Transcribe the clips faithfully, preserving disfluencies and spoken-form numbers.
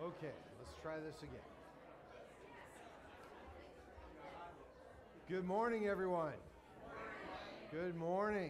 Okay, let's try this again. Good morning, everyone. Good morning.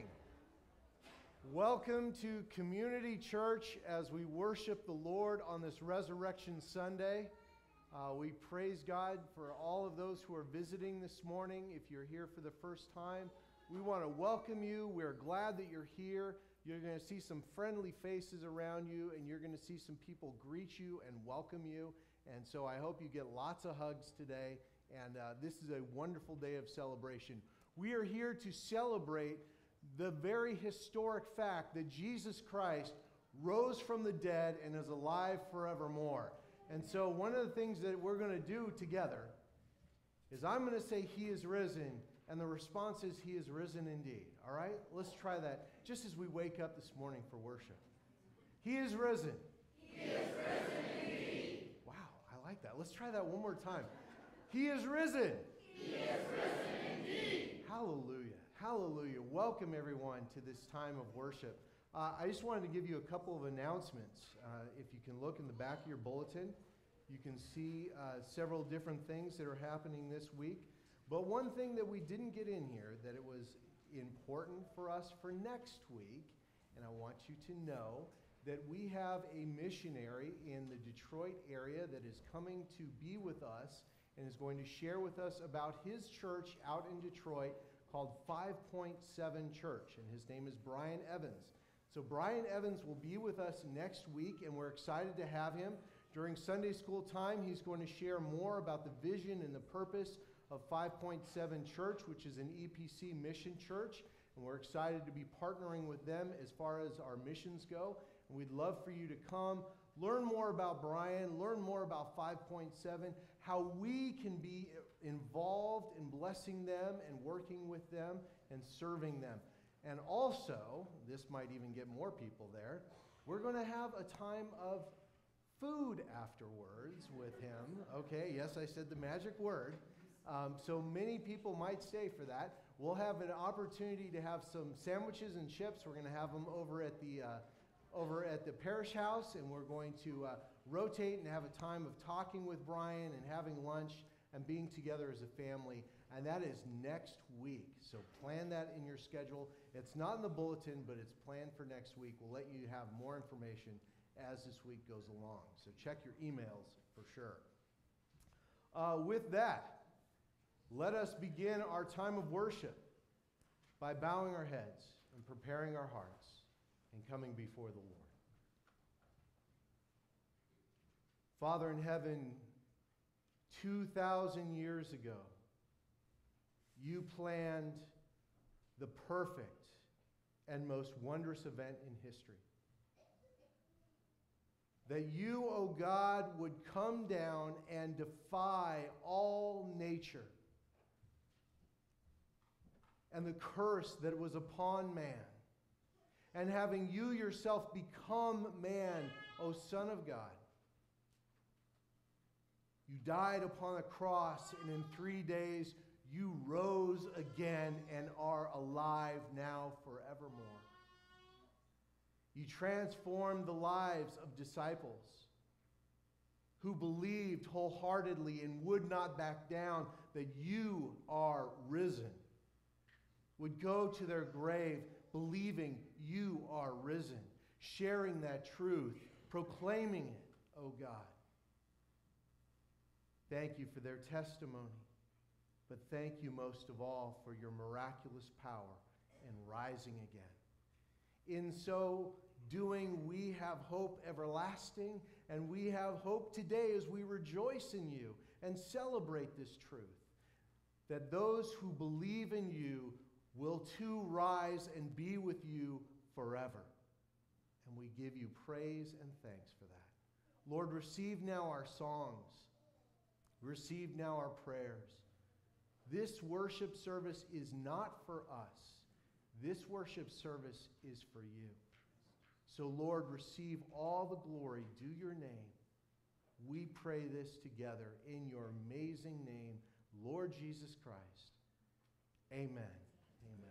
Welcome to Community Church as we worship the Lord on this Resurrection Sunday. Uh, we praise God for all of those who are visiting this morning. If you're here for the first time, we want to welcome you. We're glad that you're here. You're going to see some friendly faces around you, and you're going to see some people greet you and welcome you. And so I hope you get lots of hugs today. And uh, this is a wonderful day of celebration. We are here to celebrate the very historic fact that Jesus Christ rose from the dead and is alive forevermore. And so one of the things that we're going to do together is I'm going to say he is risen, and the response is he is risen indeed. All right? Let's try that just as we wake up this morning for worship. He is risen. He is risen indeed. Wow, I like that. Let's try that one more time. He is risen. He is risen indeed. Hallelujah. Hallelujah. Welcome, everyone, to this time of worship. Uh, I just wanted to give you a couple of announcements. Uh, if you can look in the back of your bulletin, you can see uh, several different things that are happening this week. But one thing that we didn't get in here that it was important for us for next week, and I want you to know that we have a missionary in the Detroit area that is coming to be with us and is going to share with us about his church out in Detroit called Five Point Seven Church, and his name is Brian Evans. So Brian Evans will be with us next week, and we're excited to have him. During Sunday school time, he's going to share more about the vision and the purpose of Five Point Seven Church, which is an E P C mission church, and we're excited to be partnering with them as far as our missions go. And we'd love for you to come, learn more about Brian, learn more about Five Point Seven, how we can be involved in blessing them and working with them and serving them. And also, this might even get more people there, we're going to have a time of food afterwards with him. Okay, yes, I said the magic word. Um, so many people might stay for that. We'll have an opportunity to have some sandwiches and chips. We're going to have them over at the uh, over at the parish house, and we're going to uh, rotate and have a time of talking with Brian and having lunch and being together as a family. And that is next week. So plan that in your schedule. It's not in the bulletin, but it's planned for next week. We'll let you have more information as this week goes along. So check your emails for sure. Uh, with that, let us begin our time of worship by bowing our heads and preparing our hearts and coming before the Lord. Father in heaven, two thousand years ago, you planned the perfect and most wondrous event in history. That you, O God, would come down and defy all nature and the curse that was upon man. And having you yourself become man, O Son of God, you died upon a cross, and in three days you rose again and are alive now forevermore. You transformed the lives of disciples who believed wholeheartedly and would not back down that you are risen, would go to their grave believing you are risen, sharing that truth, proclaiming it, O God. Thank you for their testimony, but thank you most of all for your miraculous power in rising again. In so doing, we have hope everlasting, and we have hope today as we rejoice in you and celebrate this truth, that those who believe in you will too rise and be with you forever. And we give you praise and thanks for that. Lord, receive now our songs. Receive now our prayers. This worship service is not for us. This worship service is for you. So, Lord, receive all the glory. Do your name. We pray this together in your amazing name, Lord Jesus Christ. Amen. Amen.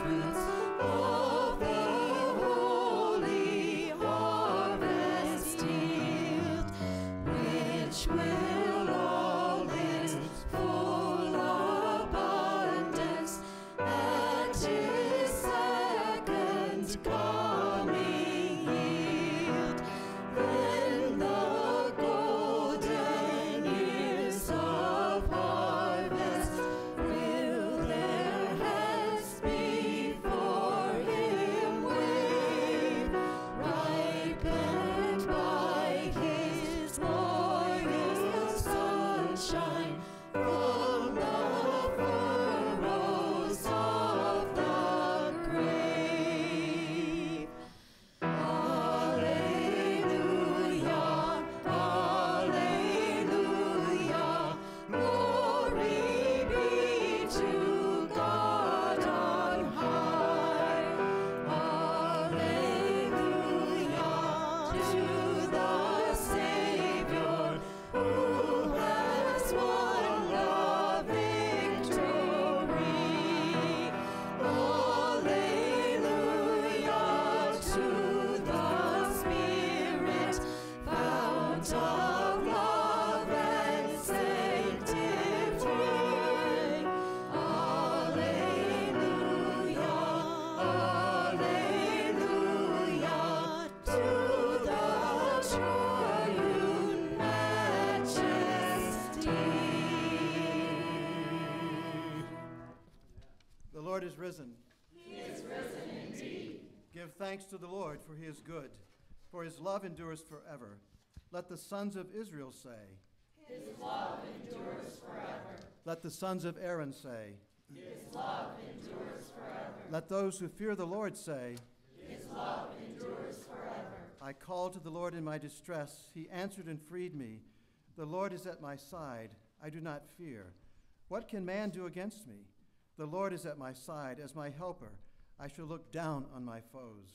Lord is risen. He is risen indeed. Give thanks to the Lord, for he is good, for his love endures forever. Let the sons of Israel say, His love endures forever. Let the sons of Aaron say, His love endures forever. Let those who fear the Lord say, His love endures forever. I called to the Lord in my distress. He answered and freed me. The Lord is at my side. I do not fear. What can man do against me? The Lord is at my side as my helper. I shall look down on my foes.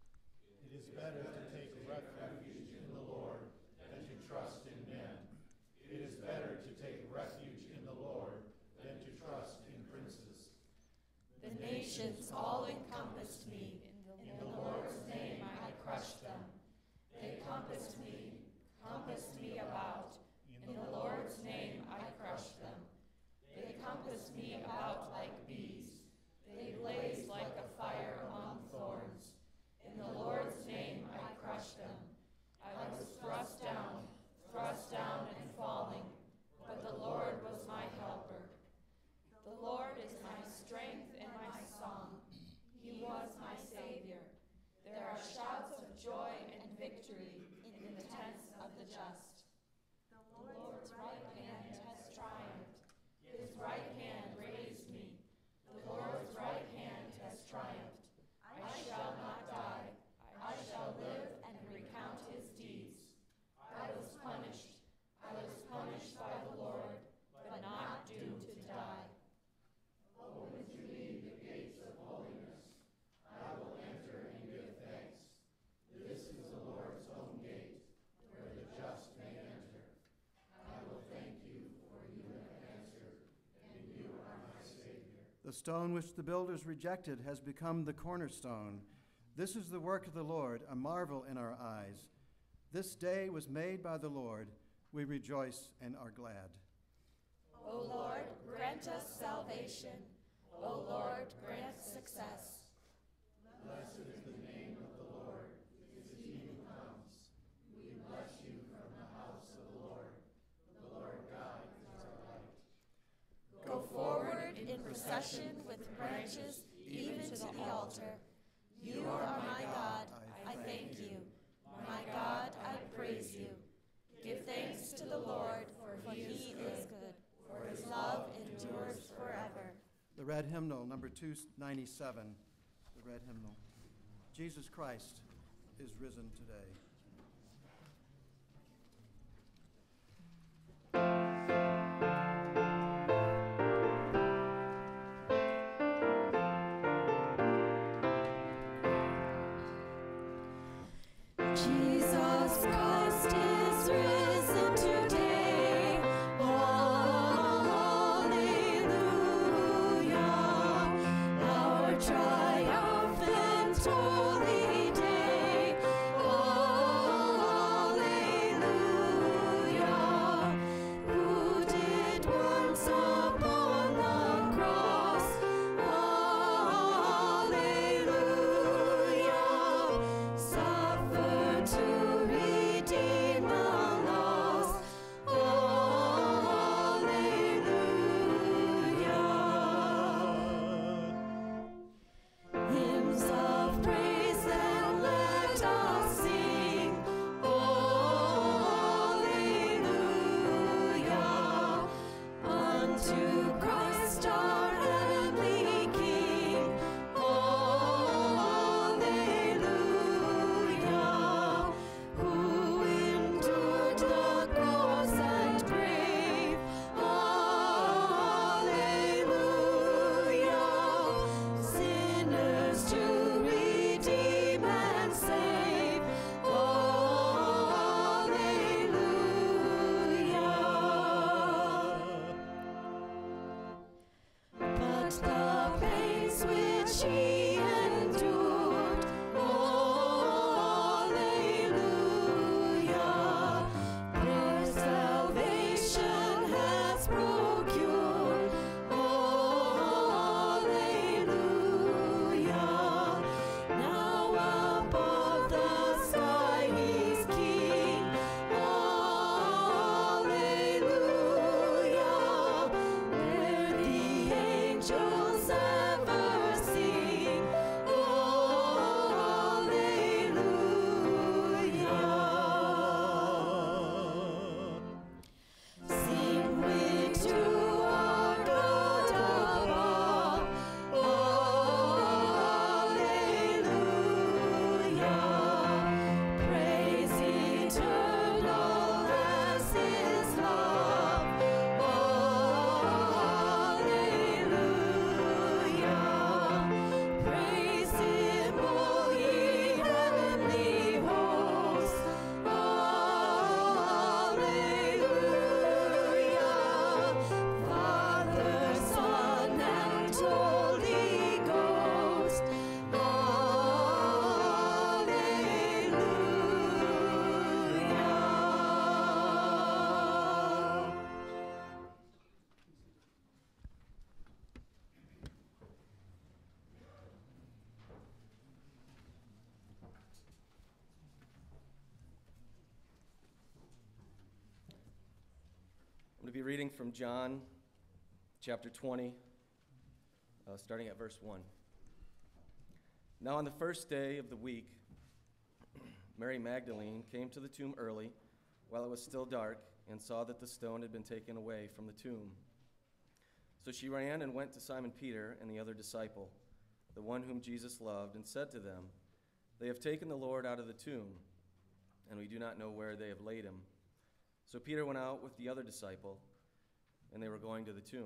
It is better to take refuge in the Lord than to trust in men. It is better to take refuge in the Lord than to trust in princes. The nations all encompassed me. In the Lord's name I crushed them. They compassed me, compassed me about. In the Lord's name I crushed them. They compassed me about like bees. They blazed like a fire among thorns. In the Lord's name I crushed them. I was thrust down, thrust down and falling, but the Lord was my helper. The Lord is my strength and my song. He was my Savior. There are shouts of joy and victory in the tents of the just. The Lord's right hand has triumphed. His right hand raised me. The Lord's right hand has triumphed. I shall not die. I shall live and recount his deeds. I was punished. I was punished by the Lord, but not doomed to die. Open to me the gates of holiness. I will enter and give thanks. This is the Lord's own gate, where the just may enter. I will thank you, for you have answered, and you are my Savior. The stone which the builders rejected has become the cornerstone. This is the work of the Lord, a marvel in our eyes. This day was made by the Lord. We rejoice and are glad. O Lord, grant us salvation. O Lord, grant success. Blessed is the name of the Lord, his kingdom comes. We bless you from the house of the Lord. The Lord God is our light. Go forward in procession with branches even to the altar. You are my God, I thank you. My God, I praise you. Give thanks to the Lord, for he is good, for his love endures forever. The red hymnal, number two ninety-seven, the red hymnal. Jesus Christ is risen today. Jesus Christ is risen today. Hallelujah. Our triumph holy day. Alleluia. Who did once upon the cross. Alleluia. Suffer to redeem the lost. Hymns of praise then let us sing. Alleluia. Unto Christ our heavenly King. Alleluia. Who endured the cross and grave. Alleluia. Sinners to redeem and save. Alleluia. But the pains which he endured. Alleluia. Their salvation has procured. Alleluia. Now above the sky he's king. Alleluia. Where the angels ever sing. Alleluia. Sing we to our God above. Alleluia. Praise eternal as his love. Alleluia. Praise him, all ye heavenly hosts. Alleluia. Father, Son, and Holy Ghost. Alleluia. I'm going to be reading from John chapter twenty, uh, starting at verse one. Now on the first day of the week, Mary Magdalene came to the tomb early, while it was still dark, and saw that the stone had been taken away from the tomb. So she ran and went to Simon Peter and the other disciple, the one whom Jesus loved, and said to them, "They have taken the Lord out of the tomb, and we do not know where they have laid him." So Peter went out with the other disciple, and they were going to the tomb.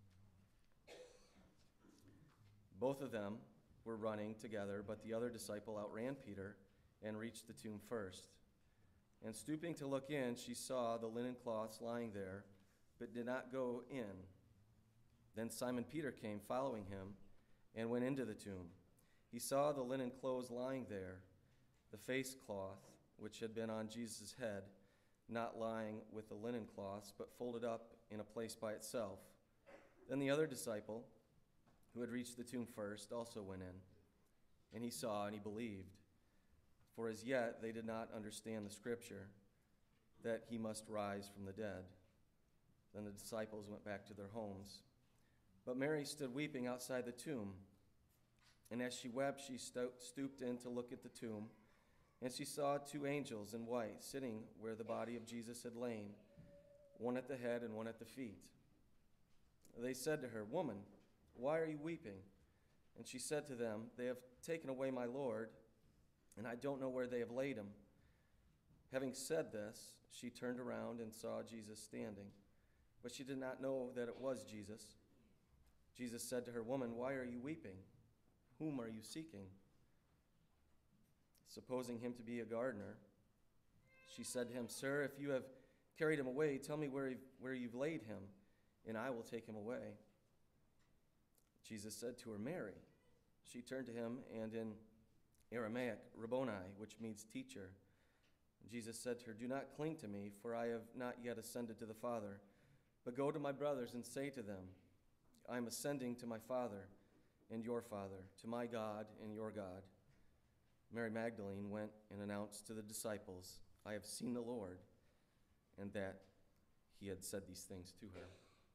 Both of them were running together, but the other disciple outran Peter and reached the tomb first. And stooping to look in, she saw the linen cloths lying there, but did not go in. Then Simon Peter came, following him, and went into the tomb. He saw the linen clothes lying there, the face cloth, which had been on Jesus' head, not lying with the linen cloths, but folded up in a place by itself. Then the other disciple, who had reached the tomb first, also went in. And he saw and he believed. For as yet they did not understand the scripture, that he must rise from the dead. Then the disciples went back to their homes. But Mary stood weeping outside the tomb. And as she wept, she sto- stooped in to look at the tomb. And she saw two angels in white sitting where the body of Jesus had lain, one at the head and one at the feet. They said to her, "Woman, why are you weeping?" And she said to them, "They have taken away my Lord, and I don't know where they have laid him." Having said this, she turned around and saw Jesus standing, but she did not know that it was Jesus. Jesus said to her, "Woman, why are you weeping? Whom are you seeking?" Supposing him to be a gardener, she said to him, "Sir, if you have carried him away, tell me where you've, where you've laid him, and I will take him away." Jesus said to her, "Mary." She turned to him and in Aramaic, Rabboni, which means teacher. Jesus said to her, "Do not cling to me, for I have not yet ascended to the Father, but go to my brothers and say to them, I am ascending to my Father and your Father, to my God and your God." Mary Magdalene went and announced to the disciples, "I have seen the Lord," and that he had said these things to her.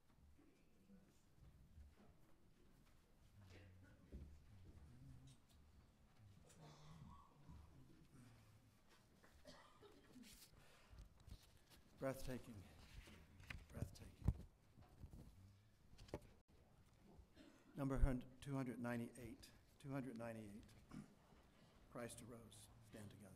Breathtaking. Breathtaking. Number two ninety-eight. two ninety-eight. Christ arose. Stand together.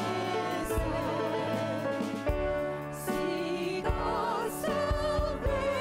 Salvation.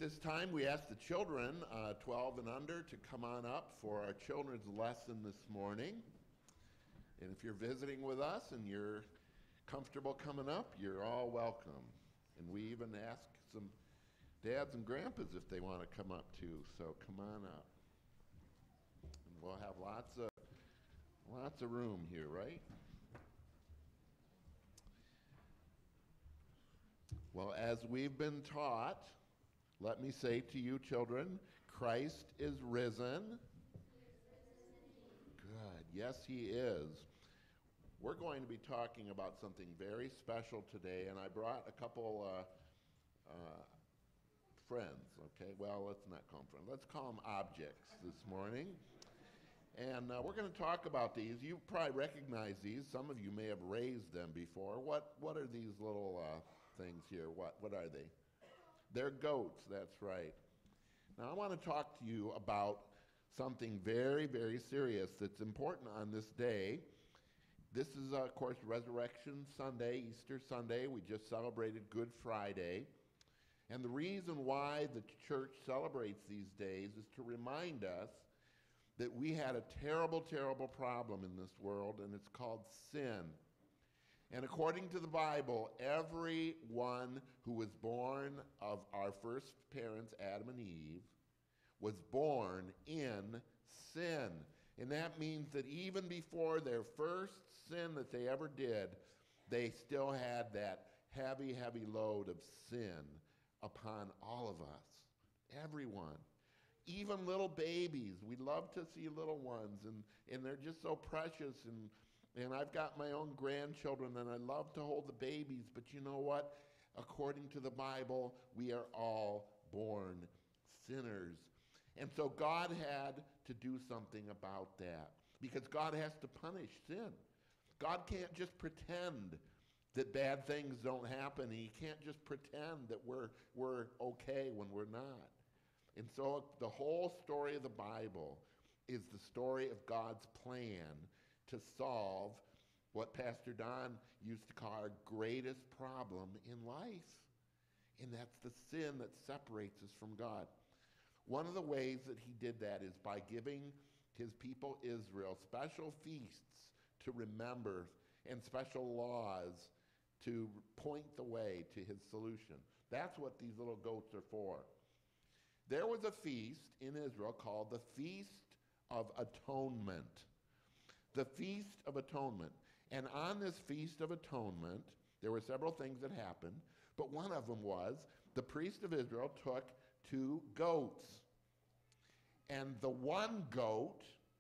this time, we ask the children, uh, twelve and under, to come on up for our children's lesson this morning. And if you're visiting with us and you're comfortable coming up, you're all welcome. And we even ask some dads and grandpas if they want to come up too, so come on up. And we'll have lots of, lots of room here, right? Well, as we've been taught, let me say to you, children, Christ is risen. Good. Yes, he is. We're going to be talking about something very special today, and I brought a couple uh, uh, friends, okay? Well, let's not call them friends. Let's call them objects this morning. And uh, we're going to talk about these. You probably recognize these. Some of you may have raised them before. What, what are these little uh, things here? What, what are they? They're goats, that's right. Now I want to talk to you about something very, very serious that's important on this day. This is, uh, of course, Resurrection Sunday, Easter Sunday. We just celebrated Good Friday. And the reason why the church celebrates these days is to remind us that we had a terrible, terrible problem in this world, and it's called sin. And according to the Bible, everyone who was born of our first parents, Adam and Eve, was born in sin. And that means that even before their first sin that they ever did, they still had that heavy, heavy load of sin upon all of us, everyone. Even little babies. We love to see little ones, and, and they're just so precious, and And I've got my own grandchildren, and I love to hold the babies, but you know what? According to the Bible, we are all born sinners. And so God had to do something about that, because God has to punish sin. God can't just pretend that bad things don't happen. He can't just pretend that we're, we're okay when we're not. And so the whole story of the Bible is the story of God's plan to solve what Pastor Don used to call our greatest problem in life. And that's the sin that separates us from God. One of the ways that he did that is by giving his people Israel special feasts to remember and special laws to point the way to his solution. That's what these little goats are for. There was a feast in Israel called the Feast of Atonement. The Feast of Atonement. And on this Feast of Atonement, there were several things that happened, but one of them was the priest of Israel took two goats. And the one goat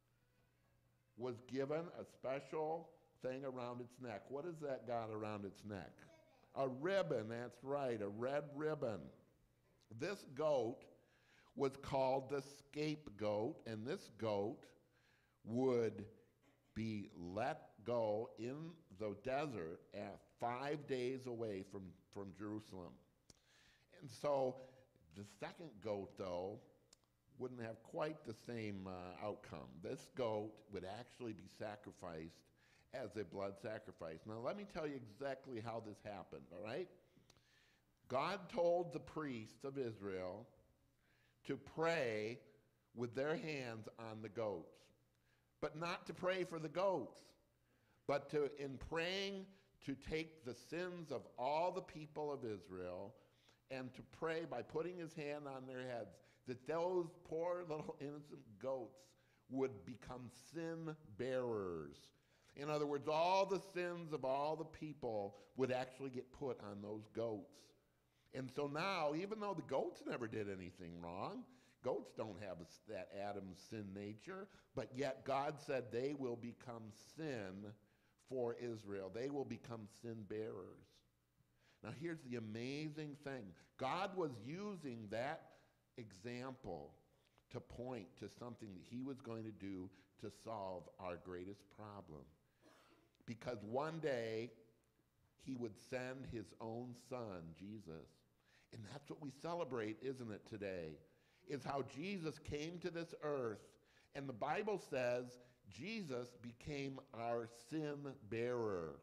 was given a special thing around its neck. What has that got around its neck? A ribbon, that's right, a red ribbon. This goat was called the scapegoat, and this goat would be let go in the desert at five days away from, from Jerusalem. And so the second goat, though, wouldn't have quite the same uh, outcome. This goat would actually be sacrificed as a blood sacrifice. Now let me tell you exactly how this happened, all right? God told the priests of Israel to pray with their hands on the goats. But not to pray for the goats, but to, in praying, to take the sins of all the people of Israel and to pray by putting his hand on their heads that those poor little innocent goats would become sin bearers. In other words, all the sins of all the people would actually get put on those goats. And so now, even though the goats never did anything wrong, goats don't have a, that Adam's sin nature, but yet God said they will become sin for Israel. They will become sin bearers. Now here's the amazing thing. God was using that example to point to something that he was going to do to solve our greatest problem. Because one day he would send his own son, Jesus. And that's what we celebrate, isn't it, today? Is how Jesus came to this earth, and the Bible says Jesus became our sin bearer.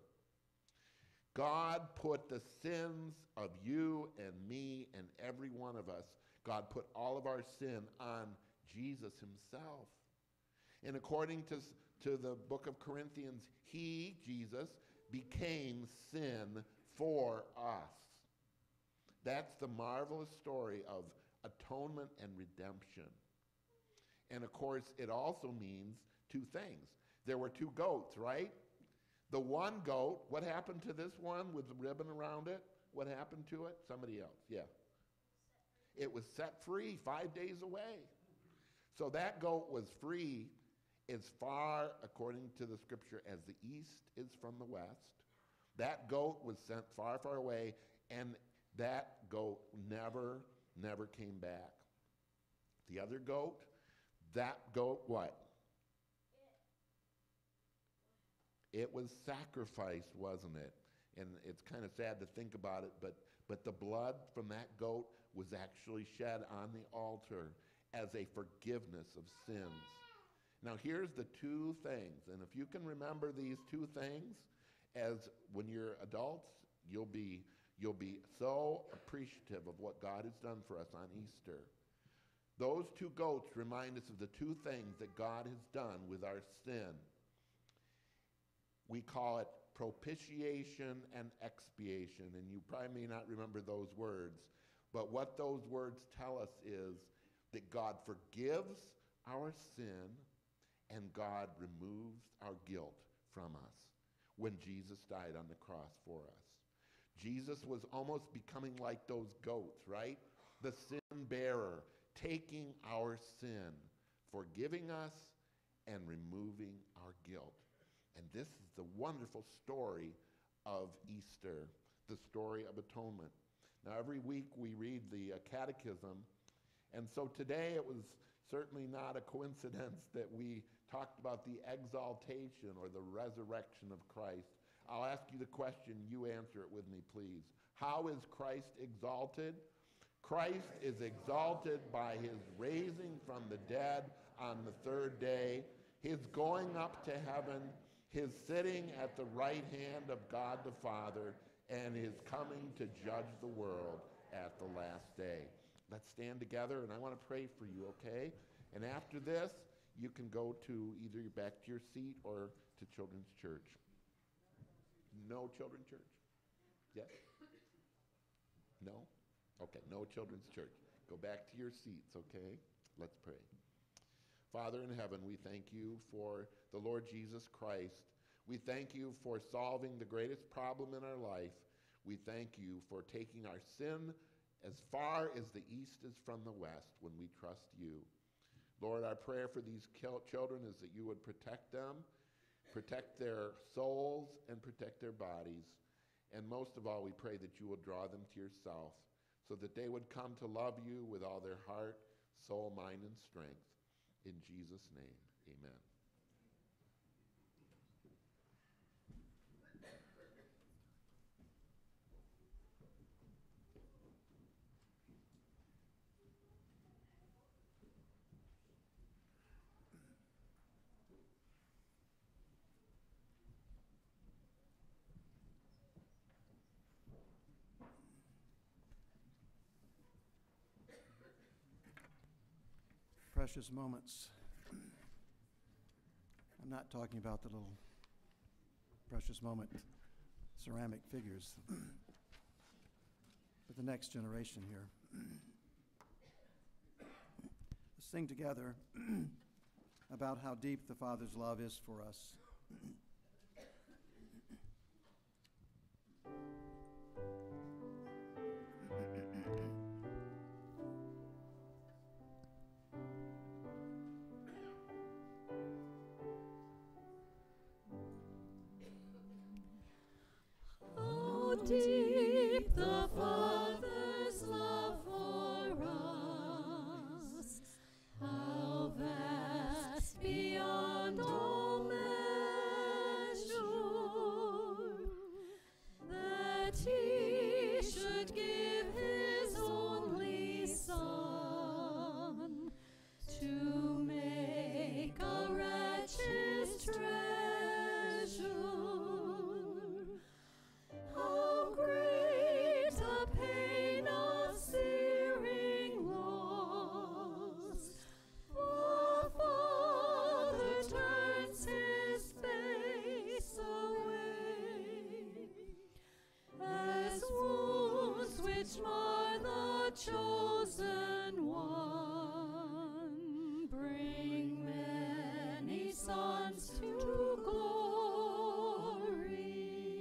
God put the sins of you and me and every one of us, God put all of our sin on Jesus himself. And according to, to the book of Corinthians, he, Jesus, became sin for us. That's the marvelous story of atonement and redemption. And of course, it also means two things. There were two goats, right? The one goat, what happened to this one with the ribbon around it? What happened to it? Somebody else, yeah. It was set free five days away. So that goat was free as far, according to the scripture, as the east is from the west. That goat was sent far, far away, and that goat never, never came back. The other goat, that goat what? It was sacrificed, wasn't it? And it's kind of sad to think about it, but, but the blood from that goat was actually shed on the altar as a forgiveness of sins. Now here's the two things, and if you can remember these two things, as when you're adults, you'll be, you'll be so appreciative of what God has done for us on Easter. Those two goats remind us of the two things that God has done with our sin. We call it propitiation and expiation, and you probably may not remember those words, but what those words tell us is that God forgives our sin and God removes our guilt from us when Jesus died on the cross for us. Jesus was almost becoming like those goats, right? The sin bearer, taking our sin, forgiving us, and removing our guilt. And this is the wonderful story of Easter, the story of atonement. Now, every week we read the uh, catechism, and so today it was certainly not a coincidence that we talked about the exaltation or the resurrection of Christ. I'll ask you the question, you answer it with me, please. How is Christ exalted? Christ is exalted by his raising from the dead on the third day, his going up to heaven, his sitting at the right hand of God the Father, and his coming to judge the world at the last day. Let's stand together, and I want to pray for you, okay? And after this, you can go to either back to your seat or to Children's Church. No Children's Church? Yes? No? Okay, no Children's Church. Go back to your seats, okay? Let's pray. Father in heaven, we thank you for the Lord Jesus Christ. We thank you for solving the greatest problem in our life. We thank you for taking our sin as far as the east is from the west when we trust you. Lord, our prayer for these children is that you would protect them, protect their souls, and protect their bodies. And most of all, we pray that you will draw them to yourself so that they would come to love you with all their heart, soul, mind, and strength. In Jesus' name, amen. Precious moments. I'm not talking about the little precious moment ceramic figures, but the next generation here. Let's sing together about how deep the Father's love is for us. Deep the Father's love for us, how vast beyond all measure. nations to glory.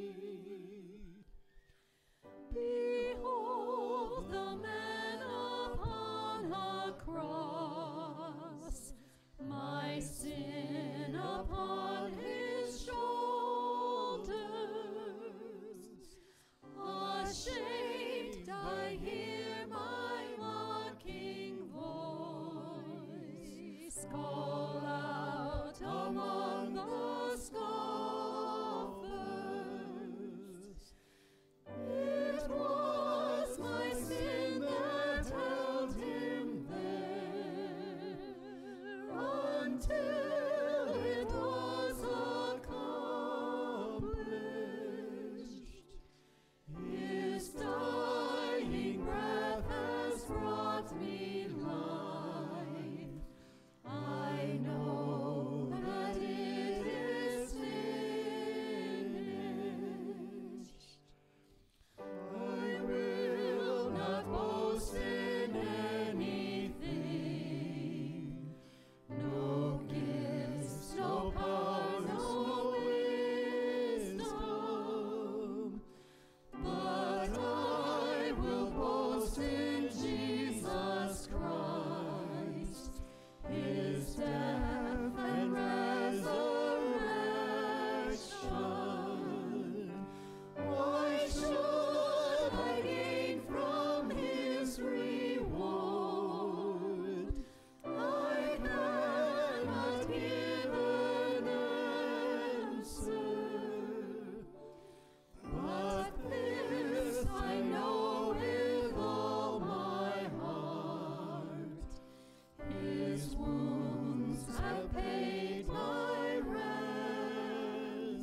Behold the man upon a cross, my sin upon his shoulders. Ashamed, I hear my mocking voice call out among the scoffers. It was my sin that held him there until it was accomplished. His dying breath has brought me life. I know that it is finished. I will not boast in anything, no gifts, no power, no wisdom, but I will boast in Jesus Christ, his death and resurrection. Why should I gain from his reward? I cannot give an answer, but this I know with all my heart: his wounds have paid my ransom.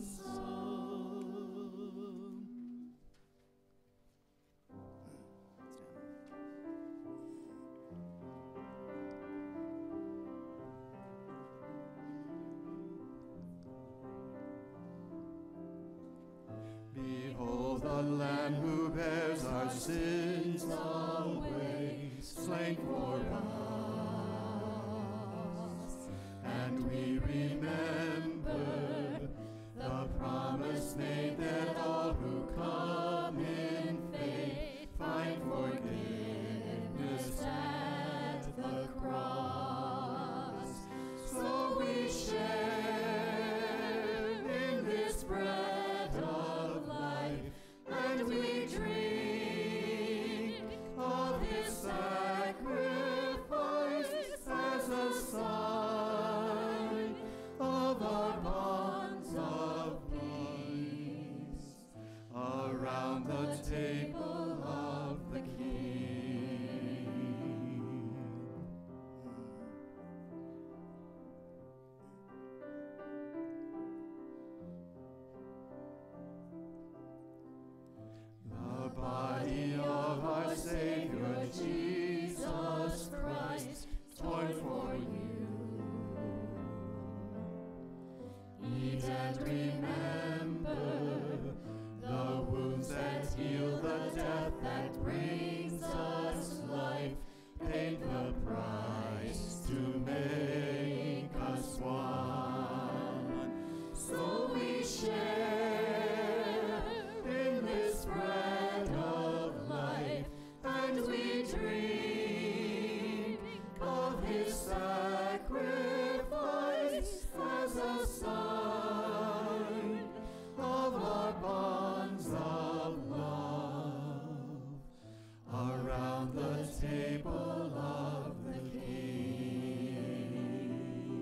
Behold the Lamb who bears our sins away, slain for us. And we remember the promise made that all who come in faith find forgiveness at the cross. So we share in this bread of life, and we drink of his sacrifice as a sign of our bonds of peace around the table of the King. The body of our Savior Jesus Christ, torn for you. Eat and remember the wounds that heal, the death that brings us life, paid the price to make us one. So we share in this bread of life, and we drink of his sacrifice as a sign of our bonds of love around the table of the King.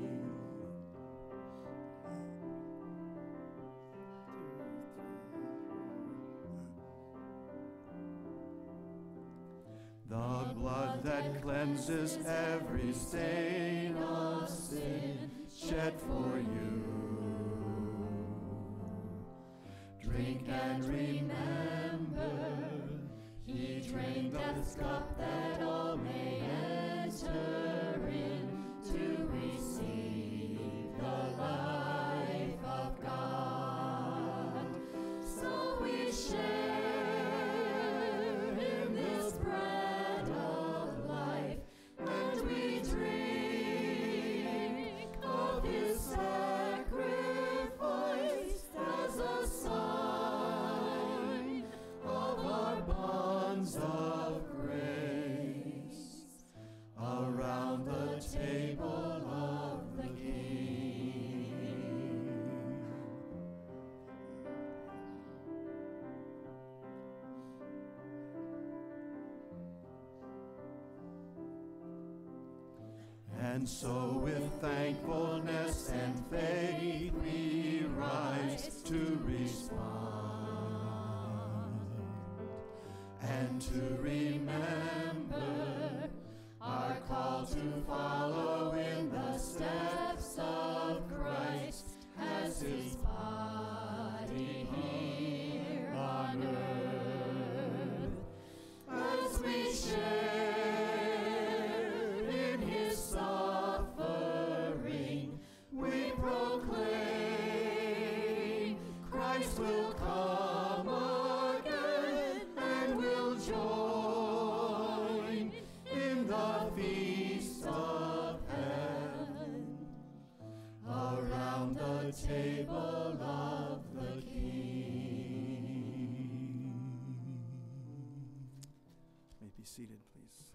The blood that cleanses every stain of sin, shed for you. Drink and remember, he drained death's cup that all may enter in to receive the life of God. So we share in this bread of life, and we drink of his sacrifice And so with thankfulness and faith we rise to respond and to remember our call to follow in the steps of Christ as his body here on earth. As we share in his suffering, we proclaim Christ will come again, and will join in the feast of heaven around the table of the King. May be seated, please.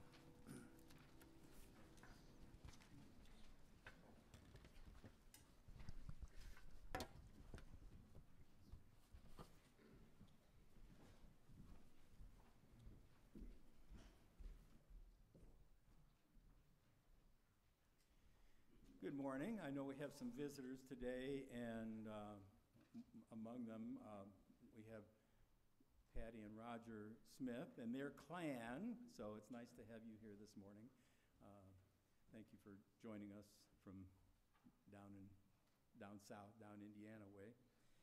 Good morning. I know we have some visitors today, and uh, m- among them uh, we have Patty and Roger Smith and their clan, so it's nice to have you here this morning. Uh, thank you for joining us from down in down south, down Indiana way.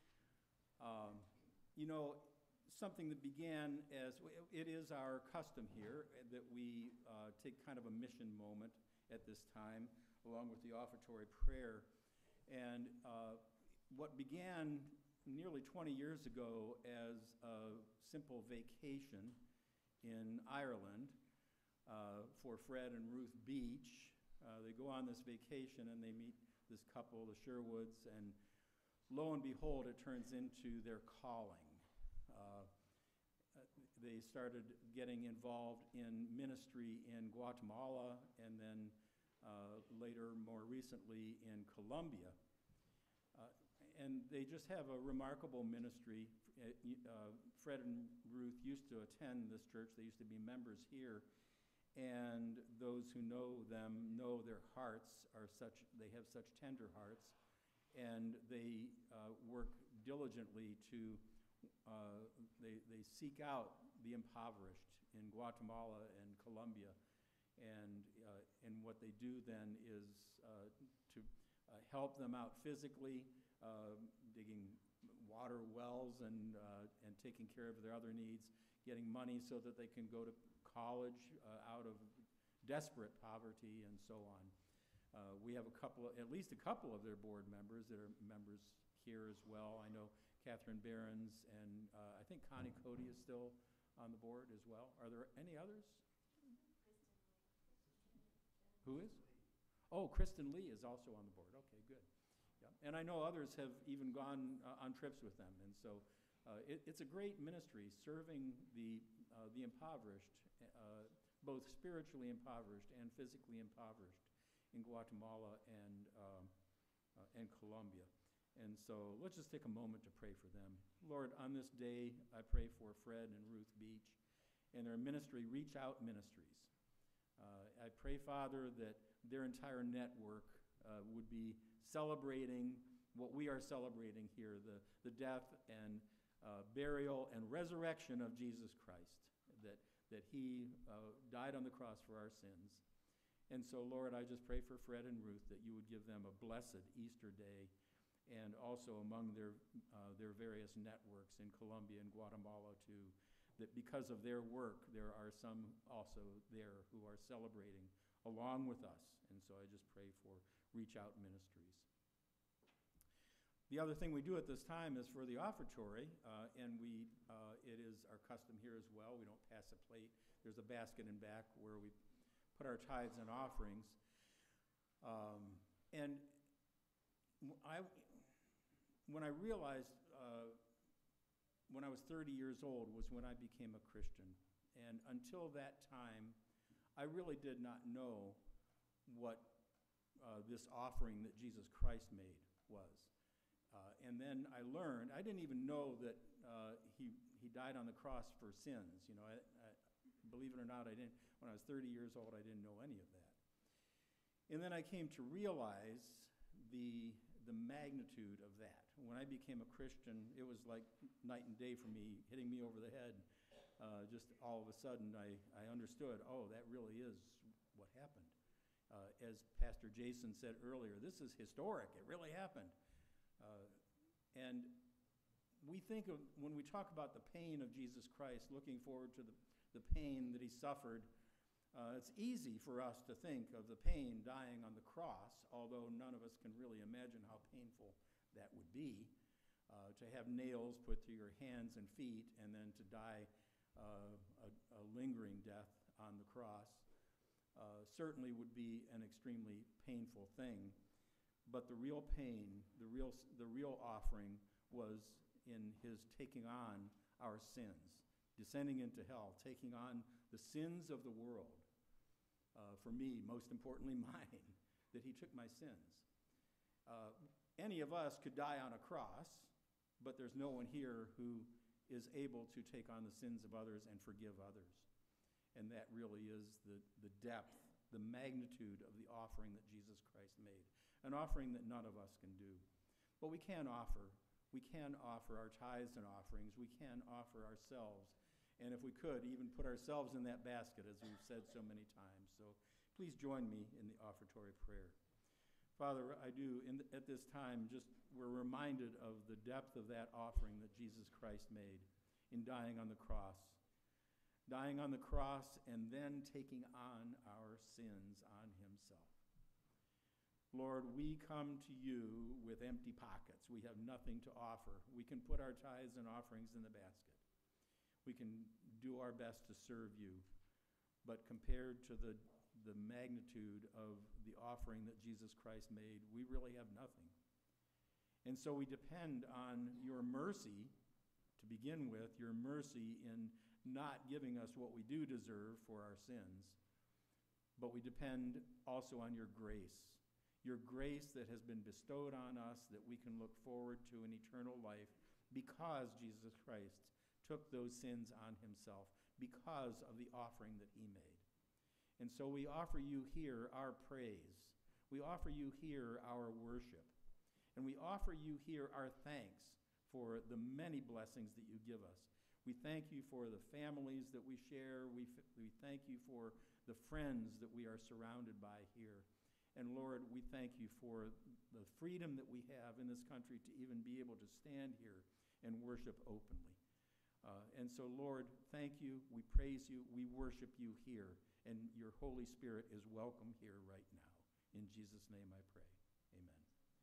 Um, you know, something that began as, it is our custom here that we uh, take kind of a mission moment at this time, along with the offertory prayer. And uh, what began nearly twenty years ago as a simple vacation in Ireland uh, for Fred and Ruth Beach. Uh, they go on this vacation and they meet this couple, the Sherwoods, and lo and behold, it turns into their calling. Uh, they started getting involved in ministry in Guatemala, and then Uh, later, more recently, in Colombia. Uh, and they just have a remarkable ministry. Uh, uh, Fred and Ruth used to attend this church. They used to be members here. And those who know them know their hearts are such, they have such tender hearts. And they uh, work diligently to, uh, they, they seek out the impoverished in Guatemala and Colombia. And, uh, and what they do then is uh, to uh, help them out physically, uh, digging water wells and, uh, and taking care of their other needs, getting money so that they can go to college uh, out of desperate poverty and so on. Uh, we have a couple, of, at least a couple of their board members that are members here as well. I know Catherine Behrens, and uh, I think Connie Cody is still on the board as well. Are there any others? Who is? Oh, Kristen Lee is also on the board. Okay, good. Yeah. And I know others have even gone uh, on trips with them. And so uh, it, it's a great ministry serving the, uh, the impoverished, uh, both spiritually impoverished and physically impoverished in Guatemala and, uh, uh, and Colombia. And so let's just take a moment to pray for them. Lord, on this day, I pray for Fred and Ruth Beach and their ministry, Reach Out Ministries. Uh, I pray, Father, that their entire network uh, would be celebrating what we are celebrating here, the, the death and uh, burial and resurrection of Jesus Christ, that, that he uh, died on the cross for our sins. And so, Lord, I just pray for Fred and Ruth that you would give them a blessed Easter day, and also among their, uh, their various networks in Colombia and Guatemala too, that because of their work, there are some also there who are celebrating along with us. And so I just pray for Reach Out Ministries. The other thing we do at this time is for the offertory, uh, and we uh, it is our custom here as well. We don't pass a plate. There's a basket in back where we put our tithes and offerings. Um, and I, when I realized uh, when I was thirty years old was when I became a Christian. And until that time, I really did not know what uh, this offering that Jesus Christ made was. Uh, and then I learned, I didn't even know that uh, he, he died on the cross for sins. You know, I, I, believe it or not, I didn't, when I was thirty years old, I didn't know any of that. And then I came to realize the, the magnitude of that. When I became a Christian, it was like night and day for me, hitting me over the head. Uh, just all of a sudden, I, I understood, oh, that really is what happened. Uh, as Pastor Jason said earlier, this is historic. It really happened. Uh, and we think of, when we talk about the pain of Jesus Christ, looking forward to the, the pain that he suffered, uh, it's easy for us to think of the pain dying on the cross, although none of us can really imagine how painful that would be, uh, to have nails put through your hands and feet and then to die uh, a, a lingering death on the cross. Uh, certainly would be an extremely painful thing. But the real pain, the real, the real offering was in his taking on our sins, descending into hell, taking on the sins of the world. Uh, for me, most importantly mine, that he took my sins. Uh, any of us could die on a cross, but there's no one here who is able to take on the sins of others and forgive others. And that really is the, the depth, the magnitude of the offering that Jesus Christ made, an offering that none of us can do. But we can offer. We can offer our tithes and offerings. We can offer ourselves. And if we could, even put ourselves in that basket, as we've said so many times. So please join me in the offertory prayer. Father, I do, in the, at this time, just we're reminded of the depth of that offering that Jesus Christ made in dying on the cross. Dying on the cross and then taking on our sins on himself. Lord, we come to you with empty pockets. We have nothing to offer. We can put our tithes and offerings in the basket. We can do our best to serve you. But compared to the, the magnitude of the offering that Jesus Christ made, we really have nothing. And so we depend on your mercy to begin with, your mercy in not giving us what we do deserve for our sins, but we depend also on your grace, your grace that has been bestowed on us that we can look forward to an eternal life because Jesus Christ took those sins on himself, because of the offering that he made. And so we offer you here our praise. We offer you here our worship. And we offer you here our thanks for the many blessings that you give us. We thank you for the families that we share. We, f- we thank you for the friends that we are surrounded by here. And Lord, we thank you for the freedom that we have in this country to even be able to stand here and worship openly. Uh, and so, Lord, thank you. We praise you. We worship you here. And your Holy Spirit is welcome here right now. In Jesus' name I pray. Amen.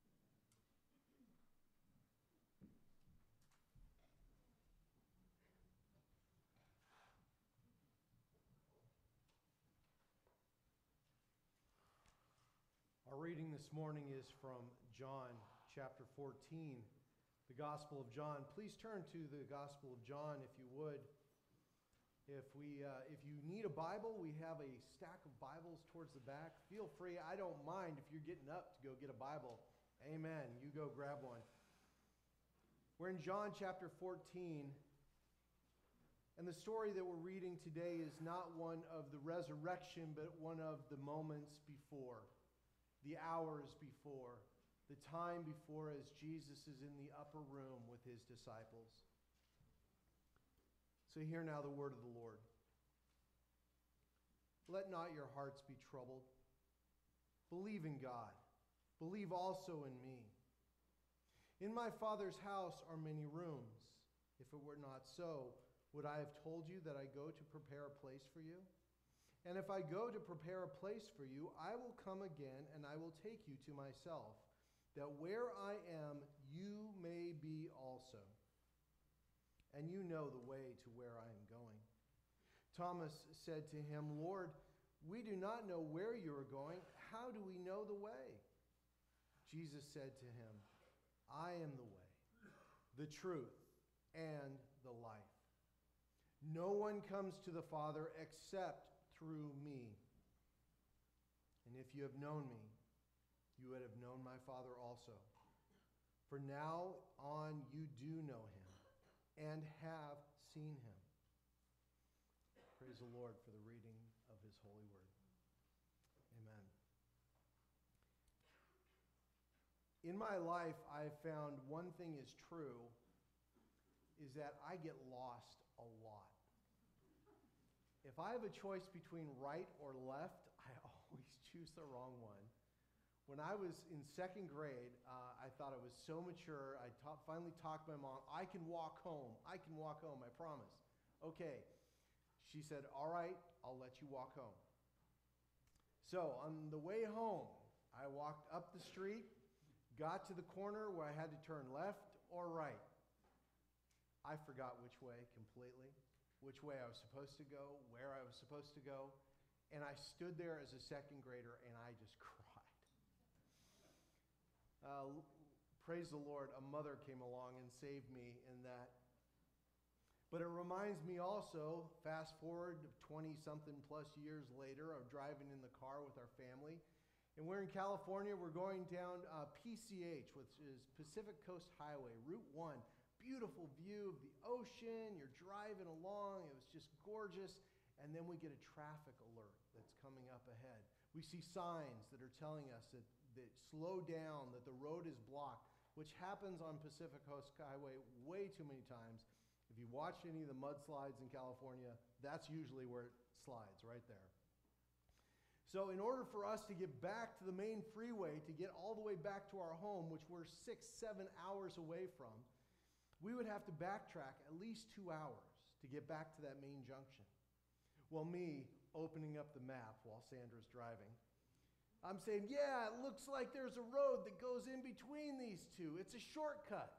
Our reading this morning is from John chapter fourteen, the Gospel of John. Please turn to the Gospel of John if you would. If we, uh, if you need a Bible, we have a stack of Bibles towards the back. Feel free. I don't mind if you're getting up to go get a Bible. Amen. You go grab one. We're in John chapter fourteen, and the story that we're reading today is not one of the resurrection, but one of the moments before. The hours before, the time before, as Jesus is in the upper room with his disciples. So hear now the word of the Lord. Let not your hearts be troubled. Believe in God. Believe also in me. In my Father's house are many rooms. If it were not so, would I have told you that I go to prepare a place for you? And if I go to prepare a place for you, I will come again, and I will take you to myself, that where I am, you may be also. And you know the way to where I am going. Thomas said to him, Lord, we do not know where you are going. How do we know the way? Jesus said to him, I am the way, the truth, and the life. No one comes to the Father except through me. And if you have known me, you would have known my Father also. For now on you do know him and have seen him. Praise the Lord for the reading of his holy word. Amen. In my life, I've found one thing is true, is that I get lost a lot. If I have a choice between right or left, I always choose the wrong one. When I was in second grade, uh, I thought I was so mature. I ta- finally talked my mom, I can walk home. I can walk home, I promise. Okay. She said, all right, I'll let you walk home. So on the way home, I walked up the street, got to the corner where I had to turn left or right. I forgot which way completely, which way I was supposed to go, where I was supposed to go, and I stood there as a second grader and I just cried. Uh, praise the Lord, a mother came along and saved me in that. But it reminds me also, fast forward twenty-something plus years later, of driving in the car with our family. And we're in California. We're going down uh, P C H, which is Pacific Coast Highway, Route one. Beautiful view of the ocean. You're driving along. It was just gorgeous. And then we get a traffic alert that's coming up ahead. We see signs that are telling us that, that slow down, that the road is blocked, which happens on Pacific Coast Highway way too many times. If you watch any of the mudslides in California, that's usually where it slides, right there. So in order for us to get back to the main freeway, to get all the way back to our home, which we're six, seven hours away from, we would have to backtrack at least two hours to get back to that main junction. Well, me opening up the map while Sandra's driving, I'm saying, yeah, it looks like there's a road that goes in between these two. It's a shortcut.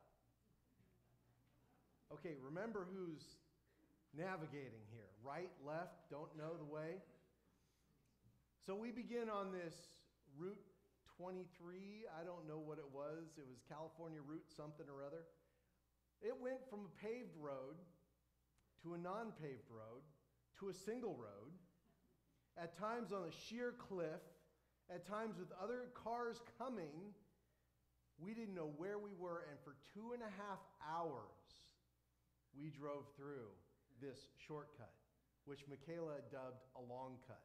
Okay, remember who's navigating here. Right, left, don't know the way. So we begin on this Route twenty-three. I don't know what it was. It was California Route something or other. It went from a paved road to a non-paved road to a single road, at times on a sheer cliff, at times with other cars coming. We didn't know where we were, and for two and a half hours, we drove through this shortcut, which Michaela dubbed a long cut.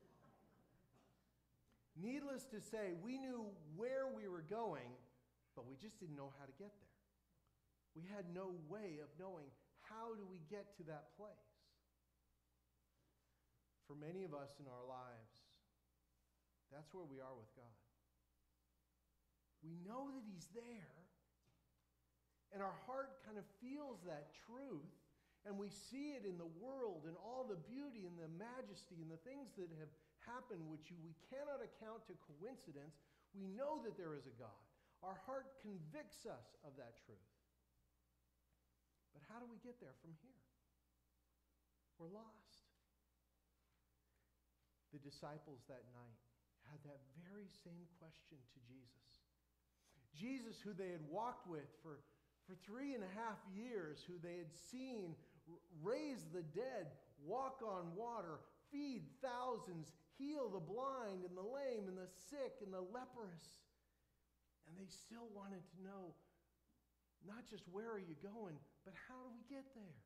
Needless to say, we knew where we were going, but we just didn't know how to get there. We had no way of knowing how do we get to that place. For many of us in our lives, that's where we are with God. We know that He's there, and our heart kind of feels that truth, and we see it in the world and all the beauty and the majesty and the things that have happened, which you, we cannot account to coincidence. We know that there is a God. Our heart convicts us of that truth. But how do we get there from here? We're lost. The disciples that night had that very same question to Jesus. Jesus, who they had walked with for For three and a half years, who they had seen raise the dead, walk on water, feed thousands, heal the blind and the lame and the sick and the leprous. And they still wanted to know, not just where are you going, but how do we get there?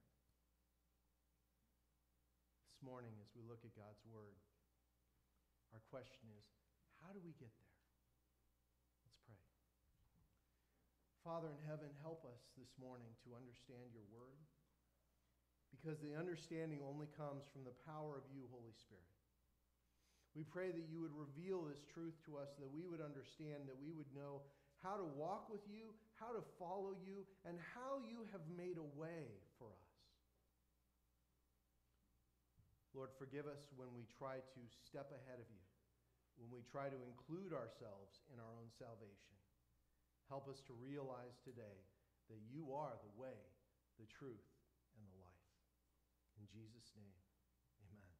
This morning, as we look at God's Word, our question is, how do we get there? Let's pray. Father in heaven, help us this morning to understand your word, because the understanding only comes from the power of you, Holy Spirit. We pray that you would reveal this truth to us, that we would understand, that we would know how to walk with you, how to follow you, and how you have made a way for us. Lord, forgive us when we try to step ahead of you, when we try to include ourselves in our own salvation. Help us to realize today that you are the way, the truth, and the life. In Jesus' name, amen.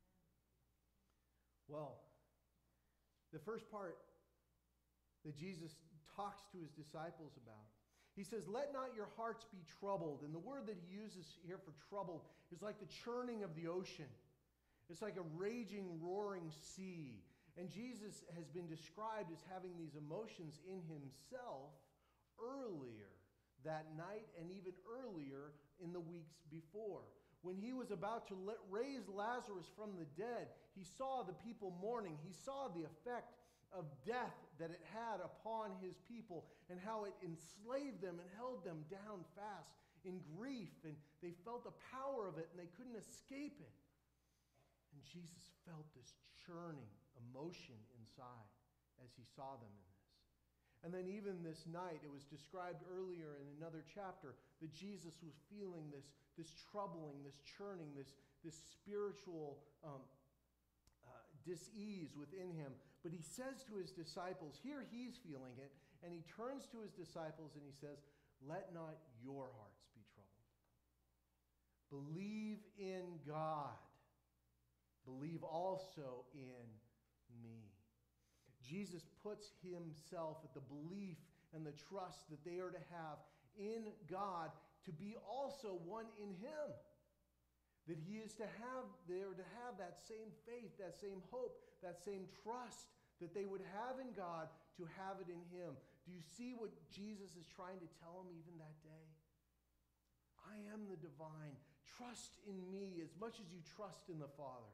Well, the first part that Jesus talks to his disciples about, he says, let not your hearts be troubled. And the word that he uses here for troubled is like the churning of the ocean. It's like a raging, roaring sea. And Jesus has been described as having these emotions in himself earlier that night and even earlier in the weeks before. When he was about to let, raise Lazarus from the dead, he saw the people mourning. He saw the effect of death that it had upon his people and how it enslaved them and held them down fast in grief, and they felt the power of it and they couldn't escape it. And Jesus felt this churning emotion inside as he saw them in this. And then even this night, it was described earlier in another chapter that Jesus was feeling this, this troubling, this churning, this, this spiritual um, uh, dis-ease within him. But he says to his disciples, here he's feeling it, and he turns to his disciples and he says, let not your hearts be troubled. Believe in God. Believe also in me. Jesus puts himself at the belief and the trust that they are to have in God to be also one in him. That he is to have, they are to have that same faith, that same hope, that same trust that they would have in God to have it in him. Do you see what Jesus is trying to tell them even that day? I am the divine. Trust in me as much as you trust in the Father.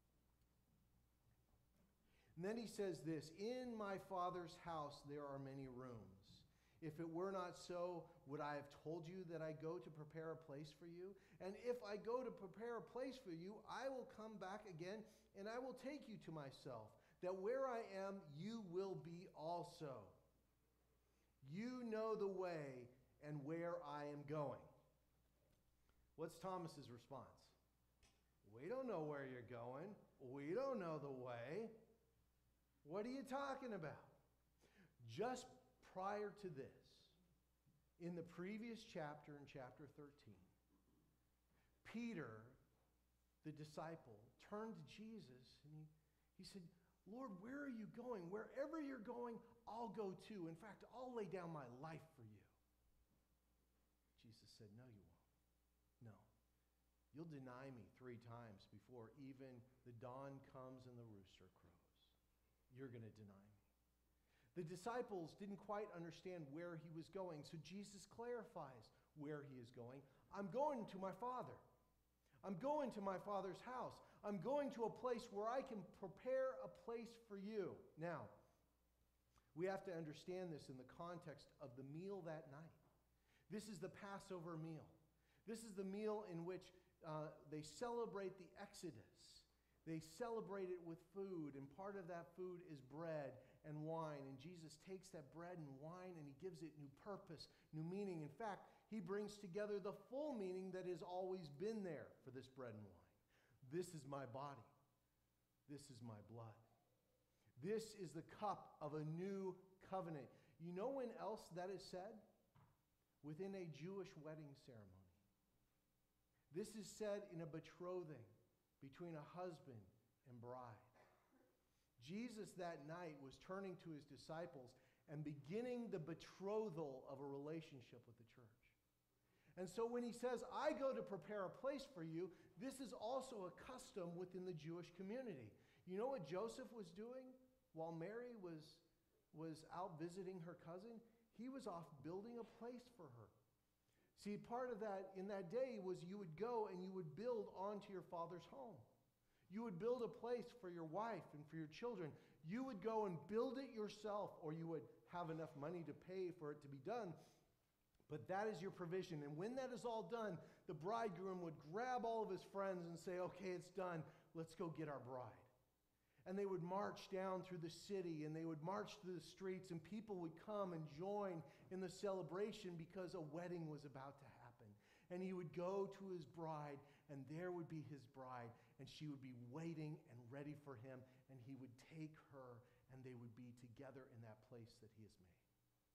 And then he says this, in my Father's house there are many rooms. If it were not so, would I have told you that I go to prepare a place for you? And if I go to prepare a place for you, I will come back again, and I will take you to myself, that where I am, you will be also. You know the way and where I am going. What's Thomas's response? We don't know where you're going. We don't know the way. What are you talking about? Just prior to this, in the previous chapter, in chapter thirteen, Peter, the disciple, turned to Jesus and he, he said, Lord, where are you going? Wherever you're going, I'll go too. In fact, I'll lay down my life for you. Jesus said, no, you won't. No. You'll deny me three times before even the dawn comes and the rooster crows. You're going to deny me. The disciples didn't quite understand where he was going, so Jesus clarifies where he is going. I'm going to my Father. I'm going to my Father's house. I'm going to a place where I can prepare a place for you. Now, we have to understand this in the context of the meal that night. This is the Passover meal. This is the meal in which uh, they celebrate the Exodus. They celebrate it with food, and part of that food is bread and wine. And Jesus takes that bread and wine and he gives it new purpose, new meaning. In fact, he brings together the full meaning that has always been there for this bread and wine. This is my body. This is my blood. This is the cup of a new covenant. You know when else that is said? Within a Jewish wedding ceremony. This is said in a betrothing between a husband and bride. Jesus that night was turning to his disciples and beginning the betrothal of a relationship with the church. And so when he says, I go to prepare a place for you, this is also a custom within the Jewish community. You know what Joseph was doing while Mary was, was out visiting her cousin? He was off building a place for her. See, part of that in that day was you would go and you would build onto your father's home. You would build a place for your wife and for your children. You would go and build it yourself, or you would have enough money to pay for it to be done. But that is your provision. And when that is all done, the bridegroom would grab all of his friends and say, okay, it's done. Let's go get our bride. And they would march down through the city, and they would march through the streets, and people would come and join in the celebration because a wedding was about to happen. And he would go to his bride, and there would be his bride, and she would be waiting and ready for him, and he would take her, and they would be together in that place that he has made.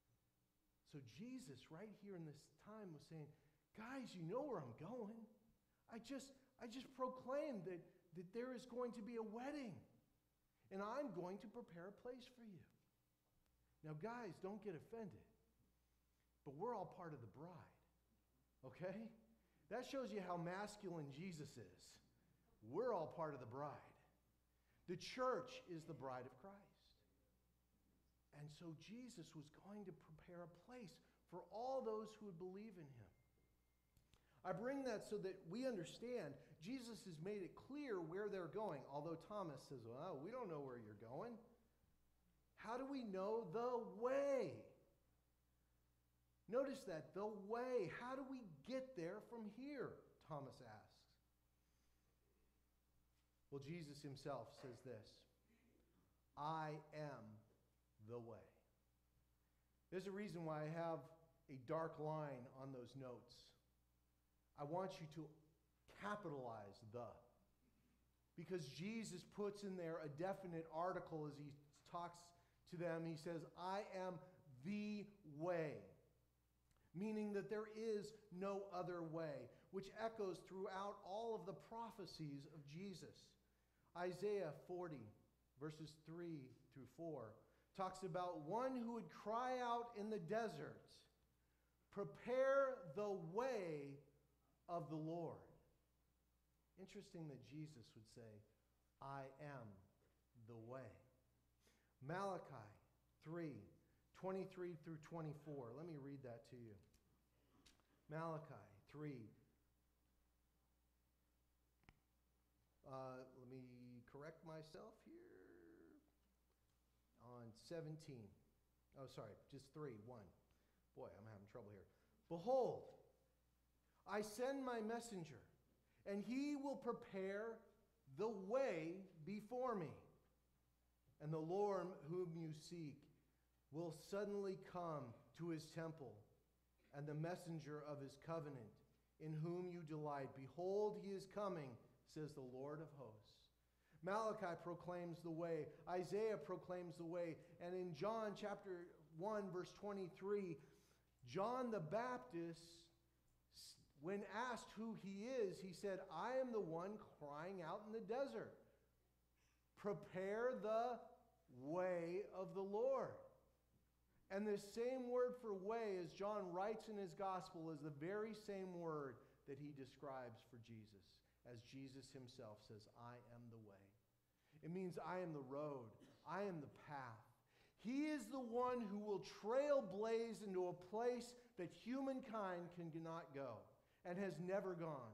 So Jesus, right here in this time, was saying, guys, you know where I'm going. I just, I just proclaimed that, that there is going to be a wedding. And I'm going to prepare a place for you. Now, guys, don't get offended. But we're all part of the bride. Okay? That shows you how masculine Jesus is. We're all part of the bride. The church is the bride of Christ. And so Jesus was going to prepare a place for all those who would believe in him. I bring that so that we understand Jesus has made it clear where they're going, although Thomas says, well, we don't know where you're going. How do we know the way? Notice that, the way. How do we get there from here? Thomas asks. Well, Jesus himself says this, I am the way. There's a reason why I have a dark line on those notes. I want you to capitalize the. Because Jesus puts in there a definite article as he talks to them. He says, I am the way. Meaning that there is no other way, which echoes throughout all of the prophecies of Jesus. Isaiah forty, verses three through four, talks about one who would cry out in the desert, prepare the way of the Lord. Interesting that Jesus would say, I am the way. Malachi three, twenty-three through twenty-four. Let me read that to you. Malachi three. Uh, let me correct myself here. On seventeen. Oh, sorry, just three, one. Boy, I'm having trouble here. Behold, I send my messenger, and he will prepare the way before me. And the Lord whom you seek will suddenly come to his temple, and the messenger of his covenant, in whom you delight. Behold, he is coming, says the Lord of hosts. Malachi proclaims the way. Isaiah proclaims the way. And in John chapter one, verse twenty-three, John the Baptist, when asked who he is, he said, I am the one crying out in the desert. Prepare the way of the Lord. And this same word for way, as John writes in his gospel, is the very same word that he describes for Jesus, as Jesus himself says, I am the way. It means I am the road. I am the path. He is the one who will trailblaze into a place that humankind cannot go and has never gone.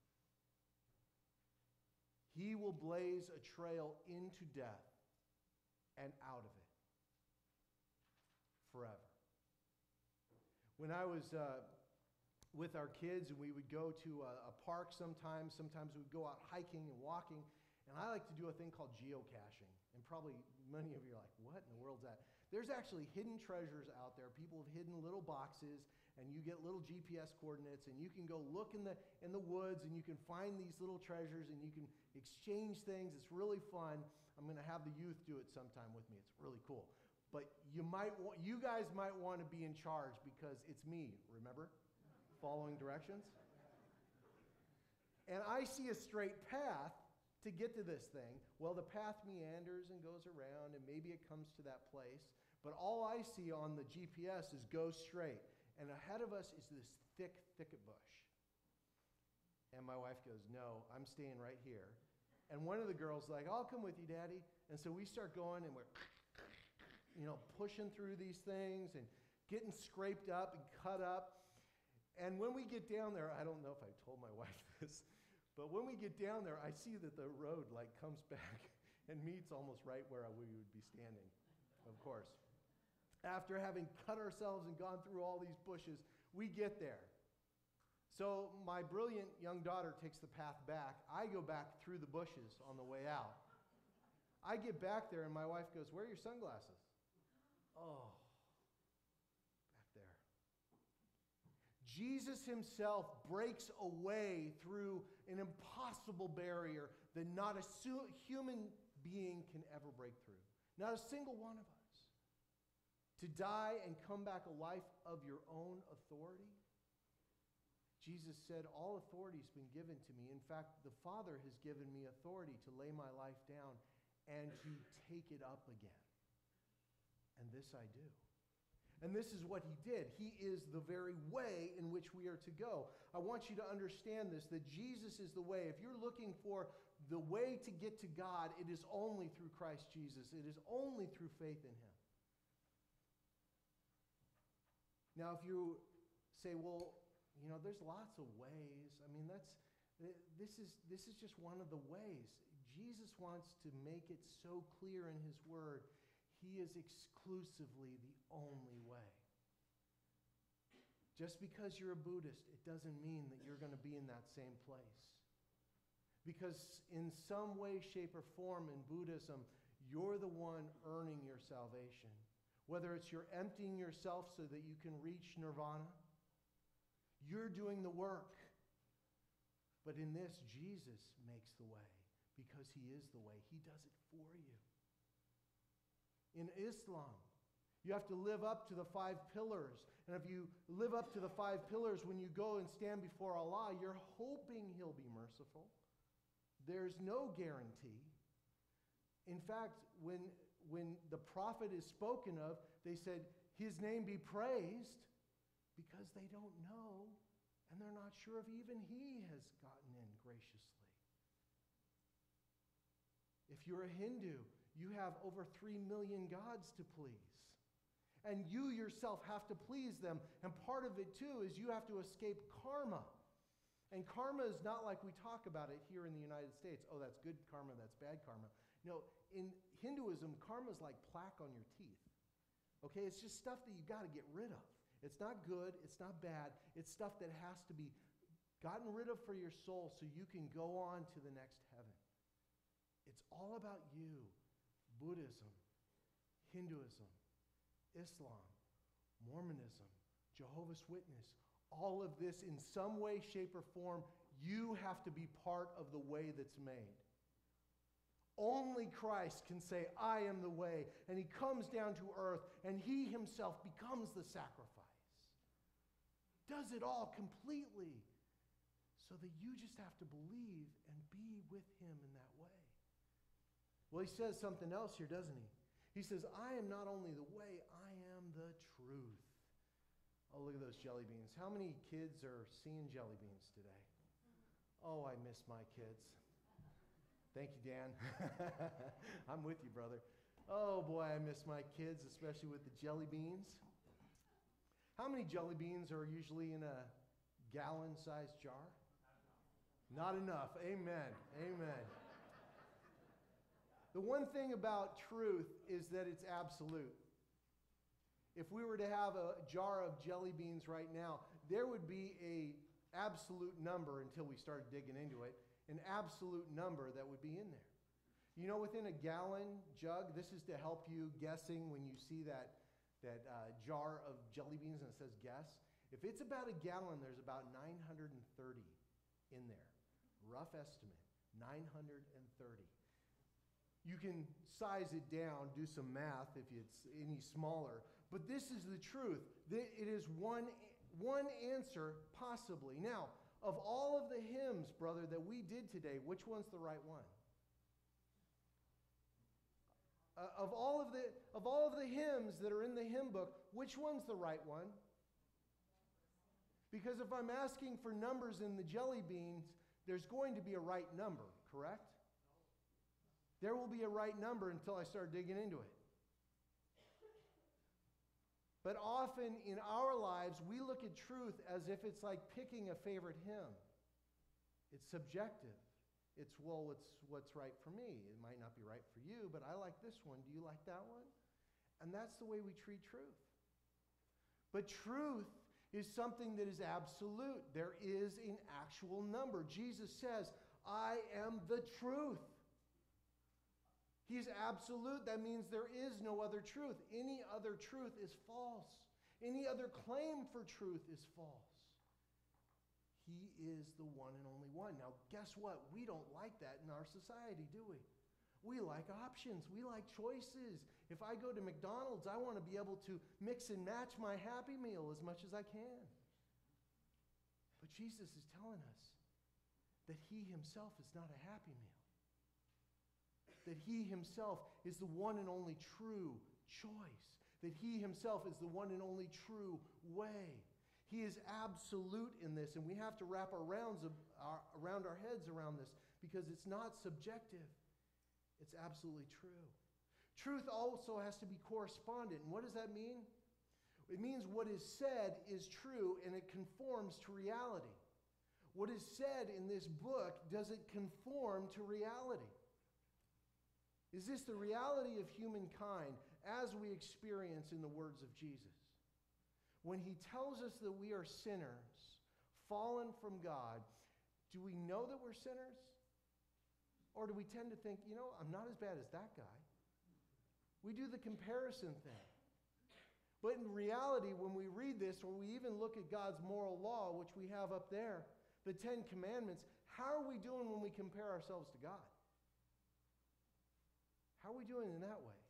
He will blaze a trail into death and out of it forever. When I was uh, with our kids and we would go to a, a park sometimes, sometimes we'd go out hiking and walking, and I like to do a thing called geocaching. And probably many of you are like, what in the world's that? There's actually hidden treasures out there. People have hidden little boxes, and you get little G P S coordinates, and you can go look in the in the woods, and you can find these little treasures, and you can exchange things. It's really fun. I'm going to have the youth do it sometime with me. It's really cool. But you might, wa- you guys might want to be in charge because it's me, remember? Following directions. And I see a straight path to get to this thing. Well, the path meanders and goes around, and maybe it comes to that place. But all I see on the G P S is go straight. And ahead of us is this thick thicket bush. And my wife goes, no, I'm staying right here. And one of the girls is like, I'll come with you, Daddy. And so we start going, and we're, you know, pushing through these things and getting scraped up and cut up. And when we get down there, I don't know if I told my wife this, but when we get down there, I see that the road like comes back and meets almost right where we would be standing, of course. After having cut ourselves and gone through all these bushes, we get there. So my brilliant young daughter takes the path back. I go back through the bushes on the way out. I get back there and my wife goes, where are your sunglasses? Oh, back there. Jesus himself breaks a way through an impossible barrier that not a su- human being can ever break through. Not a single one of us. To die and come back a life of your own authority? Jesus said, all authority has been given to me. In fact, the Father has given me authority to lay my life down and to take it up again. And this I do. And this is what he did. He is the very way in which we are to go. I want you to understand this, that Jesus is the way. If you're looking for the way to get to God, it is only through Christ Jesus. It is only through faith in him. Now, if you say, well, you know, there's lots of ways. I mean, that's this is this is just one of the ways. Jesus wants to make it so clear in his word. He is exclusively the only way. Just because you're a Buddhist, it doesn't mean that you're going to be in that same place. Because in some way, shape, or form in Buddhism, you're the one earning your salvation. Whether it's you're emptying yourself so that you can reach nirvana, you're doing the work. But in this, Jesus makes the way because he is the way. He does it for you. In Islam, you have to live up to the five pillars. And if you live up to the five pillars, when you go and stand before Allah, you're hoping he'll be merciful. There's no guarantee. In fact, when, when the prophet is spoken of, they said, his name be praised, because they don't know, and they're not sure if even he has gotten in graciously. If you're a Hindu, you have over three million gods to please. And you yourself have to please them. And part of it, too, is you have to escape karma. And karma is not like we talk about it here in the United States. Oh, that's good karma, that's bad karma. No, in Hinduism, karma is like plaque on your teeth. Okay, it's just stuff that you've got to get rid of. It's not good, it's not bad. It's stuff that has to be gotten rid of for your soul so you can go on to the next heaven. It's all about you. Buddhism, Hinduism, Islam, Mormonism, Jehovah's Witness, all of this in some way, shape, or form, you have to be part of the way that's made. Only Christ can say, I am the way, and he comes down to earth, and he himself becomes the sacrifice. Does it all completely, so that you just have to believe and be with him in that way. Well, he says something else here, doesn't he? He says, I am not only the way, I am the truth. Oh, look at those jelly beans. How many kids are seeing jelly beans today? Oh, I miss my kids. Thank you, Dan. I'm with you, brother. Oh, boy, I miss my kids, especially with the jelly beans. How many jelly beans are usually in a gallon-sized jar? Not enough. Amen. Amen. The one thing about truth is that it's absolute. If we were to have a jar of jelly beans right now, there would be an absolute number until we started digging into it, an absolute number that would be in there. You know, within a gallon jug, this is to help you guessing when you see that, that uh, jar of jelly beans and it says guess. If it's about a gallon, there's about nine hundred thirty in there. Rough estimate, nine hundred thirty. You can size it down, do some math if it's any smaller, but this is the truth. It is one, one answer, possibly. Now, of all of the hymns, brother, that we did today, which one's the right one? Uh, of all of the of all of the hymns that are in the hymn book, which one's the right one? Because if I'm asking for numbers in the jelly beans, there's going to be a right number, correct? There will be a right number until I start digging into it. But often in our lives, we look at truth as if it's like picking a favorite hymn. It's subjective. It's, well, it's what's right for me. It might not be right for you, but I like this one. Do you like that one? And that's the way we treat truth. But truth is something that is absolute. There is an actual number. Jesus says, I am the truth. He's absolute. That means there is no other truth. Any other truth is false. Any other claim for truth is false. He is the one and only one. Now, guess what? We don't like that in our society, do we? We like options. We like choices. If I go to McDonald's, I want to be able to mix and match my Happy Meal as much as I can. But Jesus is telling us that he himself is not a Happy Meal. That he himself is the one and only true choice. That he himself is the one and only true way. He is absolute in this, and we have to wrap our rounds of, our, around our heads around this because it's not subjective. It's absolutely true. Truth also has to be correspondent. And what does that mean? It means what is said is true and it conforms to reality. What is said in this book, does it conform to reality? Is this the reality of humankind as we experience in the words of Jesus. When he tells us that we are sinners, fallen from God, do we know that we're sinners? Or do we tend to think, you know, I'm not as bad as that guy? We do the comparison thing. But in reality, when we read this, or we even look at God's moral law, which we have up there, the Ten Commandments, how are we doing when we compare ourselves to God? How are we doing in that way?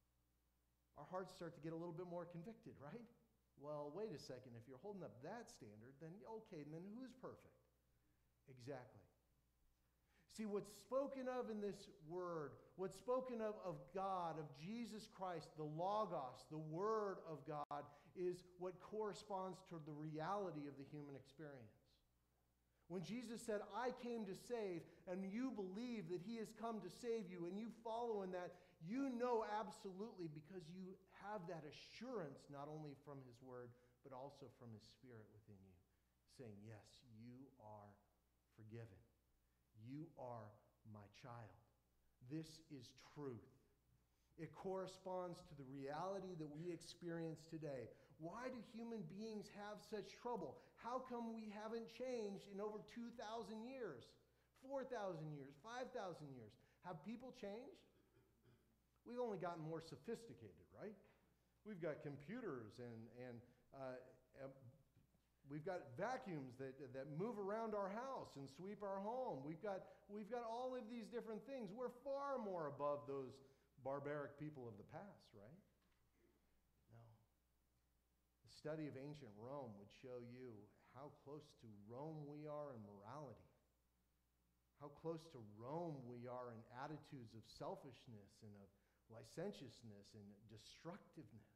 Our hearts start to get a little bit more convicted, right? Well, wait a second. If you're holding up that standard, then okay, then who's perfect? Exactly. See, what's spoken of in this word, what's spoken of of God, of Jesus Christ, the Logos, the Word of God, is what corresponds to the reality of the human experience. When Jesus said, I came to save, and you believe that he has come to save you, and you follow in that, you know absolutely because you have that assurance not only from his word, but also from his Spirit within you, saying, yes, you are forgiven. You are my child. This is truth. It corresponds to the reality that we experience today. Why do human beings have such trouble? How come we haven't changed in over two thousand years, four thousand years, five thousand years? Have people changed? We've only gotten more sophisticated, right? We've got computers and, and uh, uh, we've got vacuums that, that move around our house and sweep our home. We've got, we've got all of these different things. We're far more above those barbaric people of the past, right? No. The study of ancient Rome would show you how close to Rome we are in morality, how close to Rome we are in attitudes of selfishness and of licentiousness and destructiveness.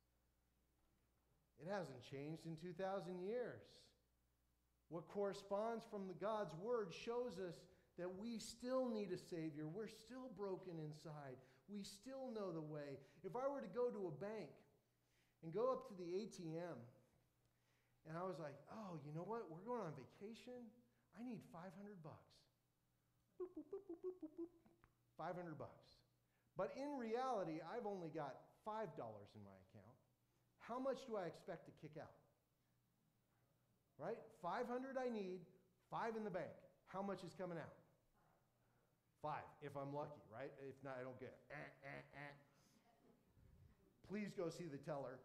It hasn't changed in two thousand years. What corresponds from the God's word shows us that we still need a Savior. We're still broken inside. We still know the way. If I were to go to a bank and go up to the A T M and I was like, oh, you know what? We're going on vacation. I need five hundred bucks. Boop, boop, boop, boop, boop, boop, boop. five hundred bucks. But in reality, I've only got five dollars in my account. How much do I expect to kick out? Right? five hundred I need, five in the bank. How much is coming out? Five, if I'm lucky, right? If not, I don't get it. Eh, eh, eh. Please go see the teller.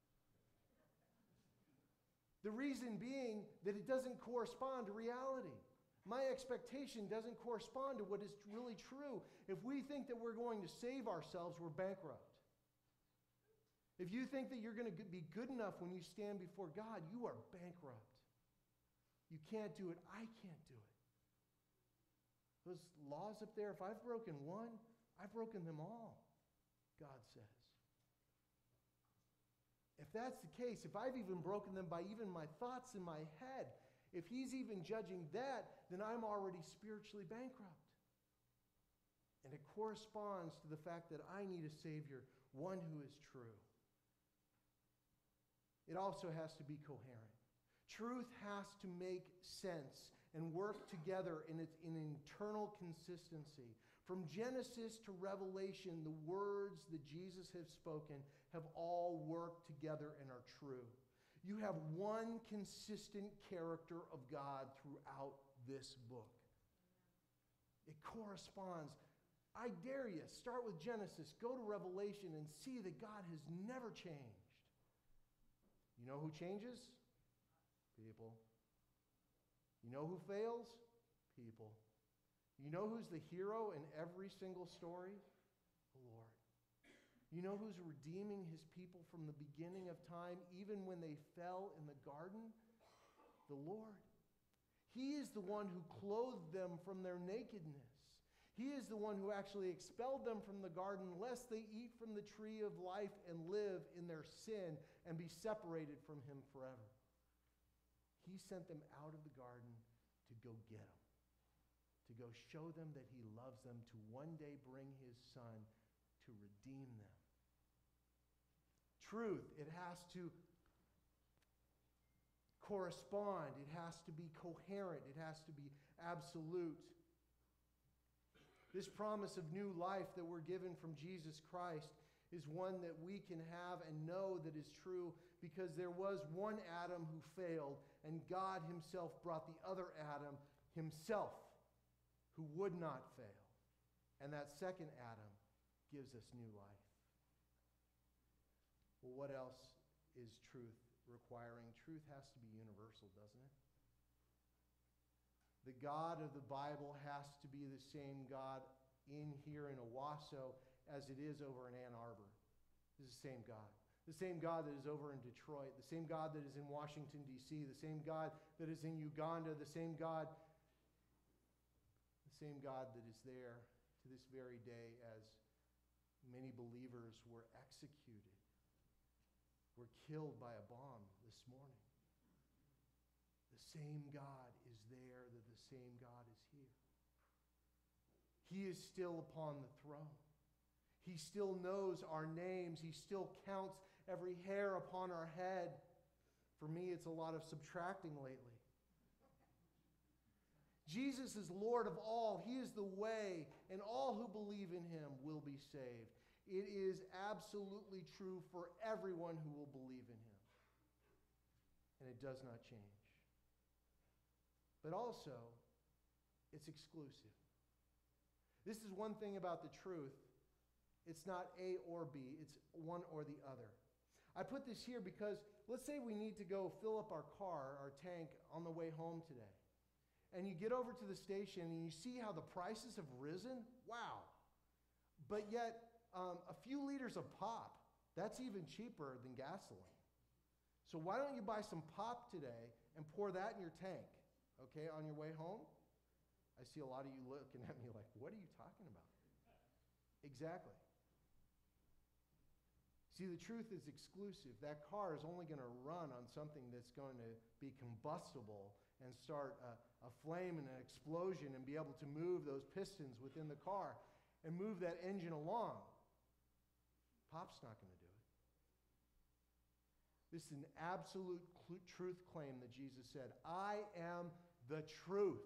The reason being that it doesn't correspond to reality. My expectation doesn't correspond to what is really true. If we think that we're going to save ourselves, we're bankrupt. If you think that you're going to be good enough when you stand before God, you are bankrupt. You can't do it. I can't do it. Those laws up there, if I've broken one, I've broken them all, God says. If that's the case, if I've even broken them by even my thoughts in my head, if he's even judging that, then I'm already spiritually bankrupt. And it corresponds to the fact that I need a Savior, one who is true. It also has to be coherent. Truth has to make sense and work together in its in internal consistency. From Genesis to Revelation, the words that Jesus has spoken have all worked together and are true. You have one consistent character of God throughout this book. It corresponds. I dare you, start with Genesis, go to Revelation, and see that God has never changed. You know who changes? People. You know who fails? People. You know who's the hero in every single story? The Lord. You know who's redeeming his people from the beginning of time, even when they fell in the garden? The Lord. He is the one who clothed them from their nakedness. He is the one who actually expelled them from the garden, lest they eat from the tree of life and live in their sin and be separated from him forever. He sent them out of the garden to go get them, to go show them that he loves them, to one day bring his son to redeem them. Truth, it has to correspond. It has to be coherent. It has to be absolute. This promise of new life that we're given from Jesus Christ is one that we can have and know that is true, because there was one Adam who failed, and God himself brought the other Adam himself, who would not fail. And that second Adam gives us new life. Well, what else is truth requiring? Truth has to be universal, doesn't it? The God of the Bible has to be the same God in here in Owosso as it is over in Ann Arbor. It's the same God. The same God that is over in Detroit, the same God that is in Washington, D C, the same God that is in Uganda, the same God, the same God that is there to this very day as many believers were executed, were killed by a bomb this morning. The same God is there, that the same God is here. He is still upon the throne. He still knows our names. He still counts every hair upon our head. For me, it's a lot of subtracting lately. Jesus is Lord of all. He is the way, and all who believe in him will be saved. It is absolutely true for everyone who will believe in him. And it does not change. But also, it's exclusive. This is one thing about the truth. It's not A or B. It's one or the other. I put this here because let's say we need to go fill up our car, our tank, on the way home today. And you get over to the station and you see how the prices have risen. Wow. But yet, um, a few liters of pop, that's even cheaper than gasoline. So why don't you buy some pop today and pour that in your tank, okay, on your way home? I see a lot of you looking at me like, what are you talking about? Exactly. See, the truth is exclusive. That car is only going to run on something that's going to be combustible and start a, a flame and an explosion and be able to move those pistons within the car and move that engine along. Pop's not going to do it. This is an absolute cl- truth claim that Jesus said, I am the truth.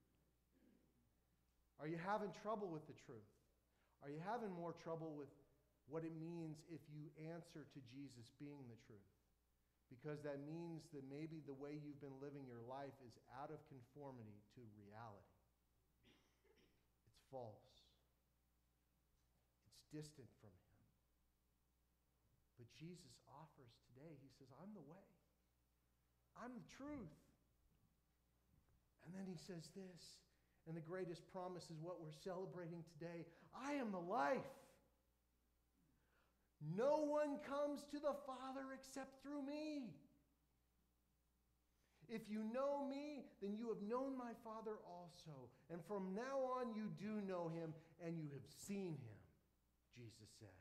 Are you having trouble with the truth? Are you having more trouble with what it means if you answer to Jesus being the truth? Because that means that maybe the way you've been living your life is out of conformity to reality. It's false. It's distant from him. But Jesus offers today, he says, I'm the way. I'm the truth. And then he says this, and the greatest promise is what we're celebrating today. I am the life. No one comes to the Father except through me. If you know me, then you have known my Father also. And from now on you do know him, and you have seen him, Jesus said.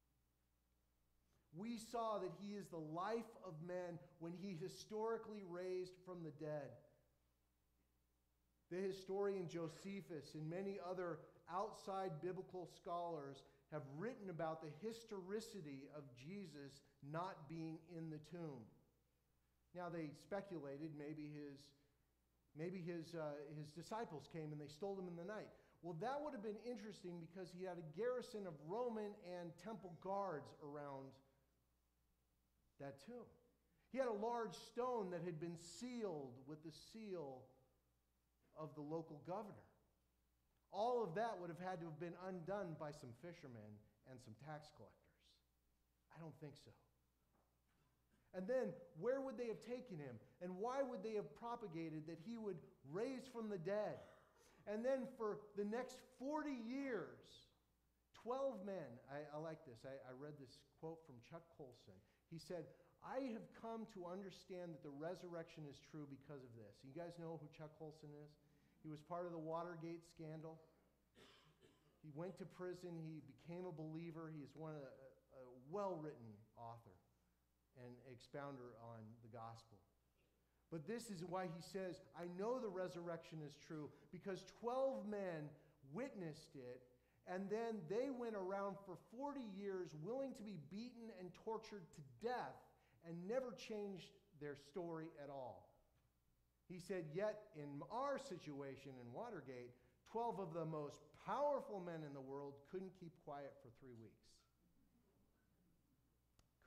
We saw that he is the life of man when he historically raised from the dead. The historian Josephus and many other outside biblical scholars have written about the historicity of Jesus not being in the tomb. Now they speculated maybe his, maybe his, uh, his disciples came and they stole him in the night. Well, that would have been interesting because he had a garrison of Roman and temple guards around that tomb. He had a large stone that had been sealed with the seal of the local governor. All of that would have had to have been undone by some fishermen and some tax collectors. I don't think so. And then, where would they have taken him? And why would they have propagated that he would raise from the dead? And then for the next forty years, twelve men, I, I like this, I, I read this quote from Chuck Colson. He said, I have come to understand that the resurrection is true because of this. You guys know who Chuck Colson is? He was part of the Watergate scandal. He went to prison. He became a believer. He is one of the, a well-written author and expounder on the gospel. But this is why he says, I know the resurrection is true because twelve men witnessed it, and then they went around for forty years willing to be beaten and tortured to death and never changed their story at all. He said, yet in our situation in Watergate, twelve of the most powerful men in the world couldn't keep quiet for three weeks.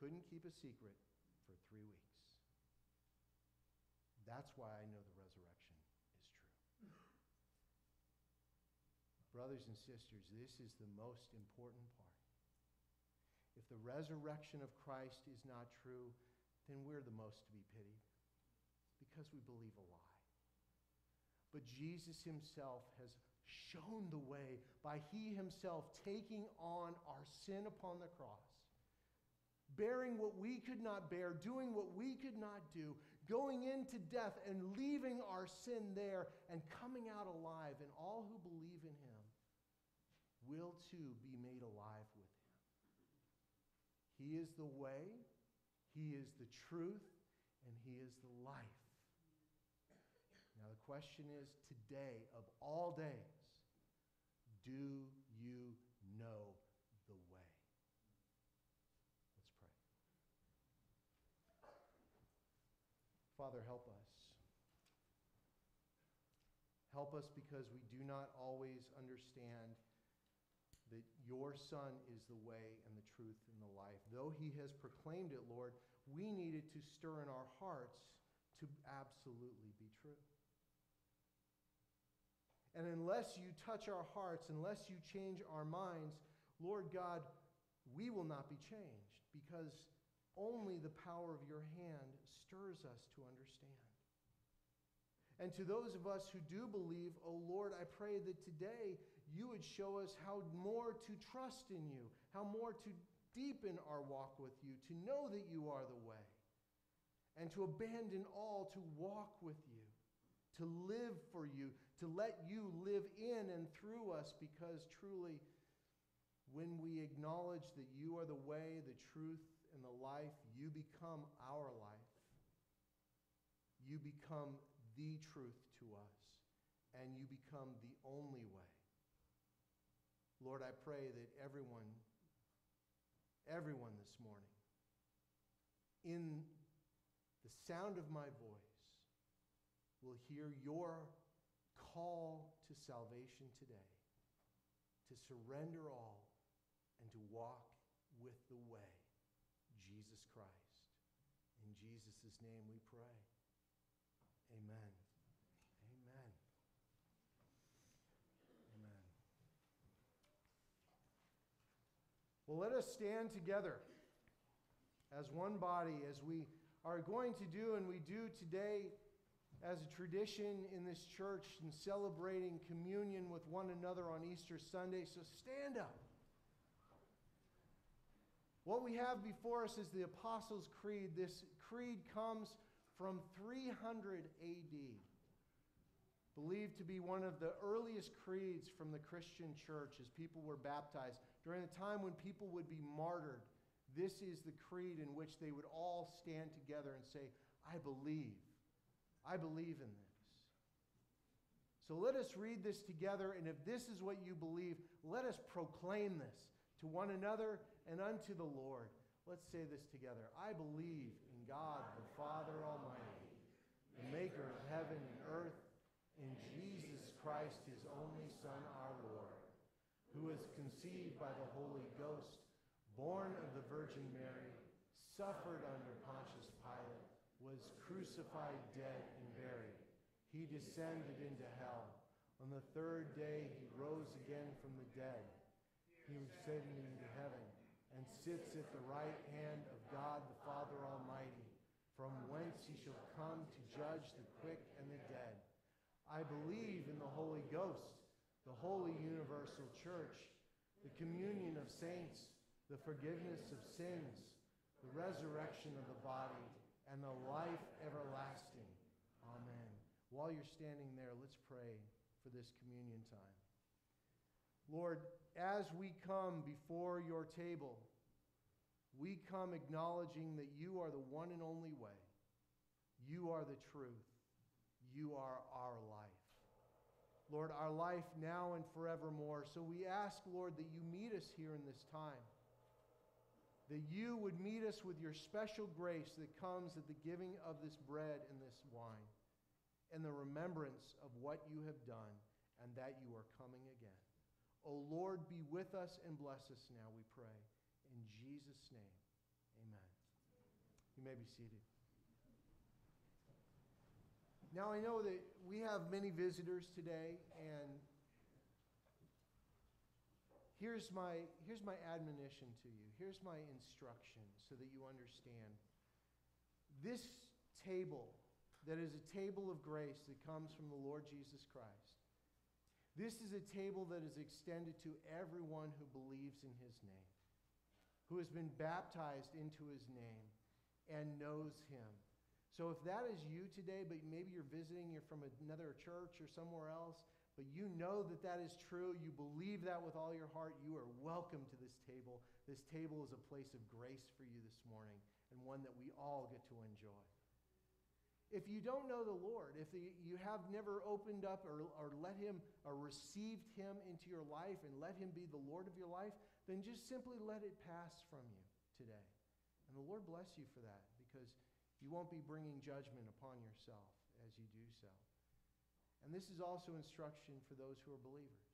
couldn't keep a secret for three weeks. That's why I know the resurrection is true. Brothers and sisters, this is the most important part. If the resurrection of Christ is not true, then we're the most to be pitied because we believe a lie. But Jesus himself has shown the way by he himself taking on our sin upon the cross, bearing what we could not bear, doing what we could not do, going into death and leaving our sin there and coming out alive. And all who believe in him will too be made alive with him. He is the way, he is the truth, and he is the life. Now the question is, today, of all days, do you know the way? Let's pray. Father, help us. Help us because we do not always understand that your Son is the way and the truth and the life. Though he has proclaimed it, Lord, we need it to stir in our hearts to absolutely be true. And unless you touch our hearts, unless you change our minds, Lord God, we will not be changed because only the power of your hand stirs us to understand. And to those of us who do believe, oh Lord, I pray that today you would show us how more to trust in you, how more to deepen our walk with you, to know that you are the way, and to abandon all to walk with you, to live for you, to let you live in and through us, because truly, when we acknowledge that you are the way, the truth, and the life, you become our life. You become the truth to us, and you become the only way. Lord, I pray that everyone, everyone this morning, in the sound of my voice, will hear your call to salvation today, to surrender all and to walk with the way, Jesus Christ. In Jesus' name we pray. Amen. Amen. Amen. Well, let us stand together as one body, as we are going to do, and we do today as a tradition in this church, in celebrating communion with one another on Easter Sunday. So stand up. What we have before us is the Apostles' Creed. This creed comes from three hundred A D, believed to be one of the earliest creeds from the Christian church as people were baptized. During the time when people would be martyred, this is the creed in which they would all stand together and say, I believe. I believe in this. So let us read this together, and if this is what you believe, let us proclaim this to one another and unto the Lord. Let's say this together. I believe in God, the Father Almighty, the maker of heaven and earth, in Jesus Christ, his only Son, our Lord, who was conceived by the Holy Ghost, born of the Virgin Mary, suffered under Pontius Pilate, was crucified, dead, and buried. He descended into hell. On the third day he rose again from the dead. He ascended into heaven and sits at the right hand of God the Father Almighty, from whence he shall come to judge the quick and the dead. I believe in the Holy Ghost, the holy universal church, the communion of saints, the forgiveness of sins, the resurrection of the body, and the life everlasting. Amen. While you're standing there, let's pray for this communion time. Lord, as we come before your table, we come acknowledging that you are the one and only way. You are the truth. You are our life. Lord, our life now and forevermore. So we ask, Lord, that you meet us here in this time. That you would meet us with your special grace that comes at the giving of this bread and this wine, and the remembrance of what you have done and that you are coming again. O Lord, be with us and bless us now, we pray. In Jesus' name, amen. You may be seated. Now, I know that we have many visitors today, and here's my, here's my admonition to you. Here's my instruction so that you understand. This table that is a table of grace that comes from the Lord Jesus Christ, this is a table that is extended to everyone who believes in his name, who has been baptized into his name and knows him. So if that is you today, but maybe you're visiting, you're from another church or somewhere else, but you know that that is true, you believe that with all your heart, you are welcome to this table. This table is a place of grace for you this morning, and one that we all get to enjoy. If you don't know the Lord, if the, you have never opened up or, or let him or received him into your life and let him be the Lord of your life, then just simply let it pass from you today. And the Lord bless you for that, because you won't be bringing judgment upon yourself as you do so. And this is also instruction for those who are believers.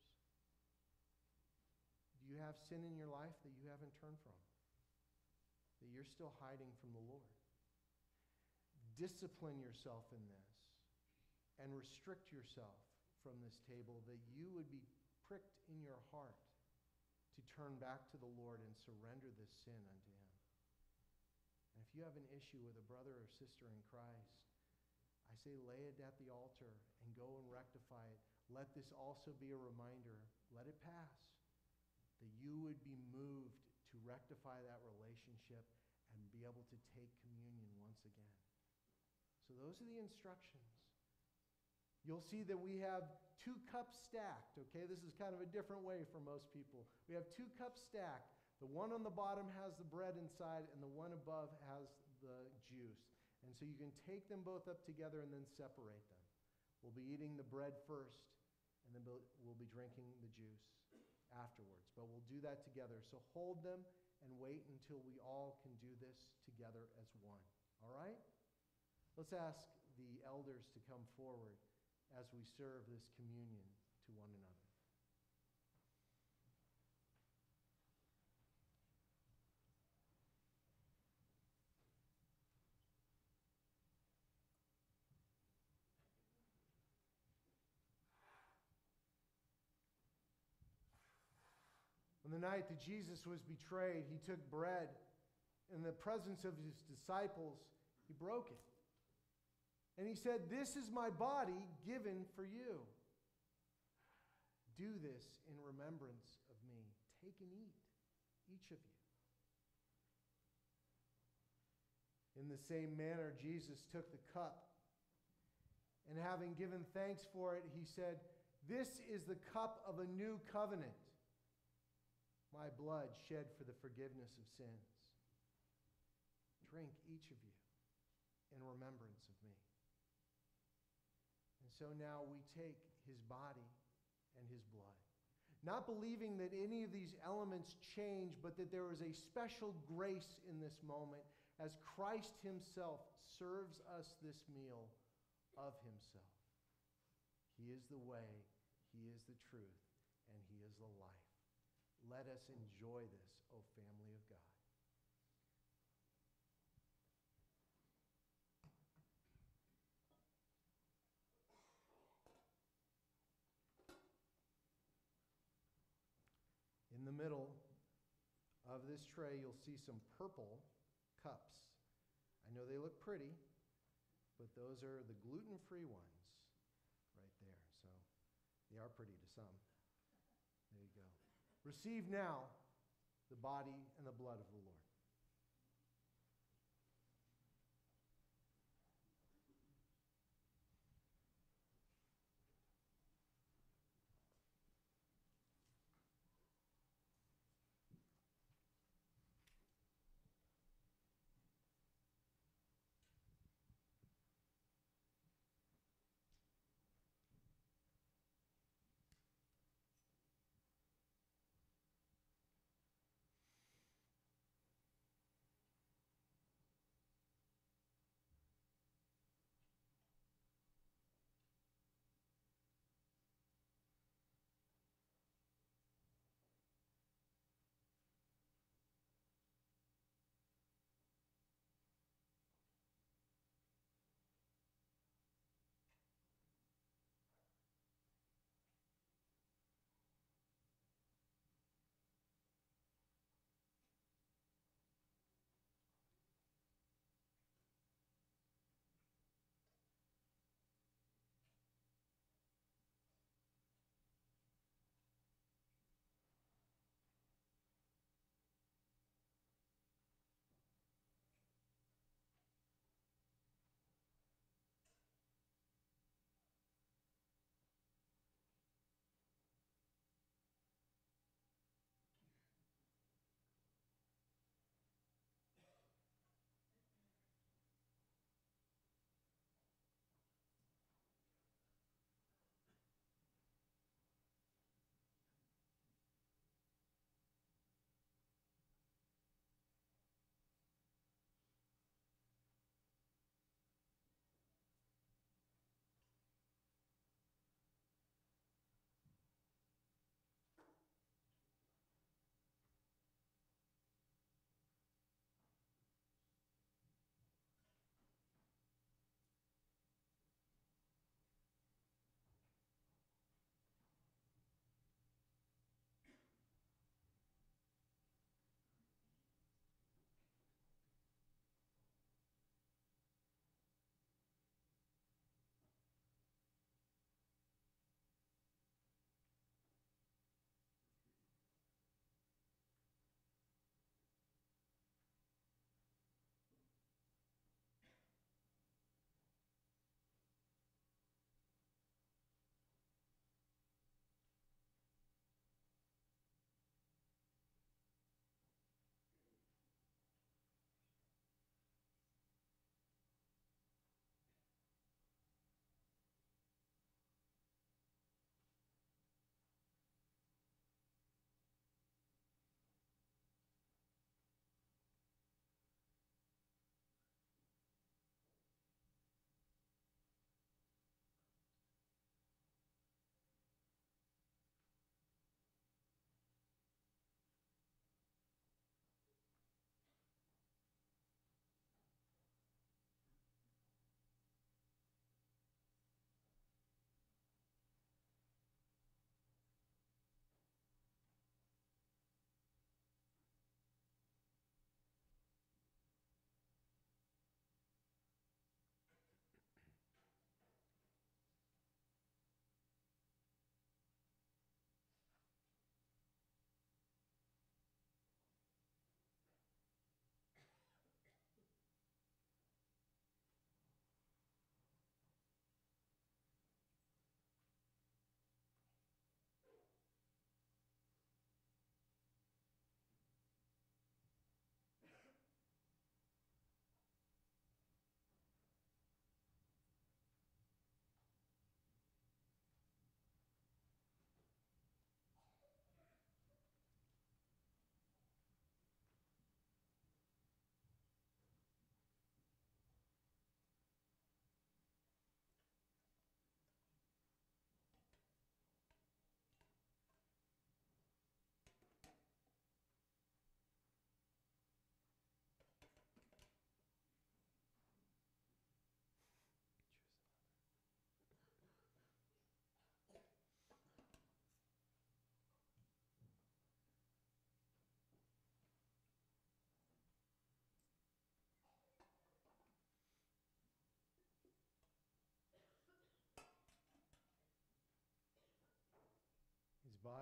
Do you have sin in your life that you haven't turned from? That you're still hiding from the Lord? Discipline yourself in this and restrict yourself from this table, that you would be pricked in your heart to turn back to the Lord and surrender this sin unto him. And if you have an issue with a brother or sister in Christ, I say lay it at the altar and go and rectify it. Let this also be a reminder, let it pass, that you would be moved to rectify that relationship and be able to take communion once again. So those are the instructions. You'll see that we have two cups stacked, okay? This is kind of a different way for most people. We have two cups stacked. The one on the bottom has the bread inside, and the one above has the juice. And so you can take them both up together and then separate them. We'll be eating the bread first, and then we'll be drinking the juice afterwards. But we'll do that together. So hold them and wait until we all can do this together as one. All right? Let's ask the elders to come forward as we serve this communion to one another. On the night that Jesus was betrayed, he took bread. In the presence of his disciples, he broke it. And he said, "This is my body given for you. Do this in remembrance of me. Take and eat, each of you." In the same manner, Jesus took the cup, and having given thanks for it, he said, "This is the cup of a new covenant, my blood shed for the forgiveness of sins. Drink, each of you, in remembrance of me." And so now we take his body and his blood, not believing that any of these elements change, but that there is a special grace in this moment as Christ himself serves us this meal of himself. He is the way, he is the truth, and he is the life. Let us enjoy this, O family of God. In the middle of this tray, you'll see some purple cups. I know they look pretty, but those are the gluten-free ones right there. So they are pretty to some. There you go. Receive now the body and the blood of the Lord.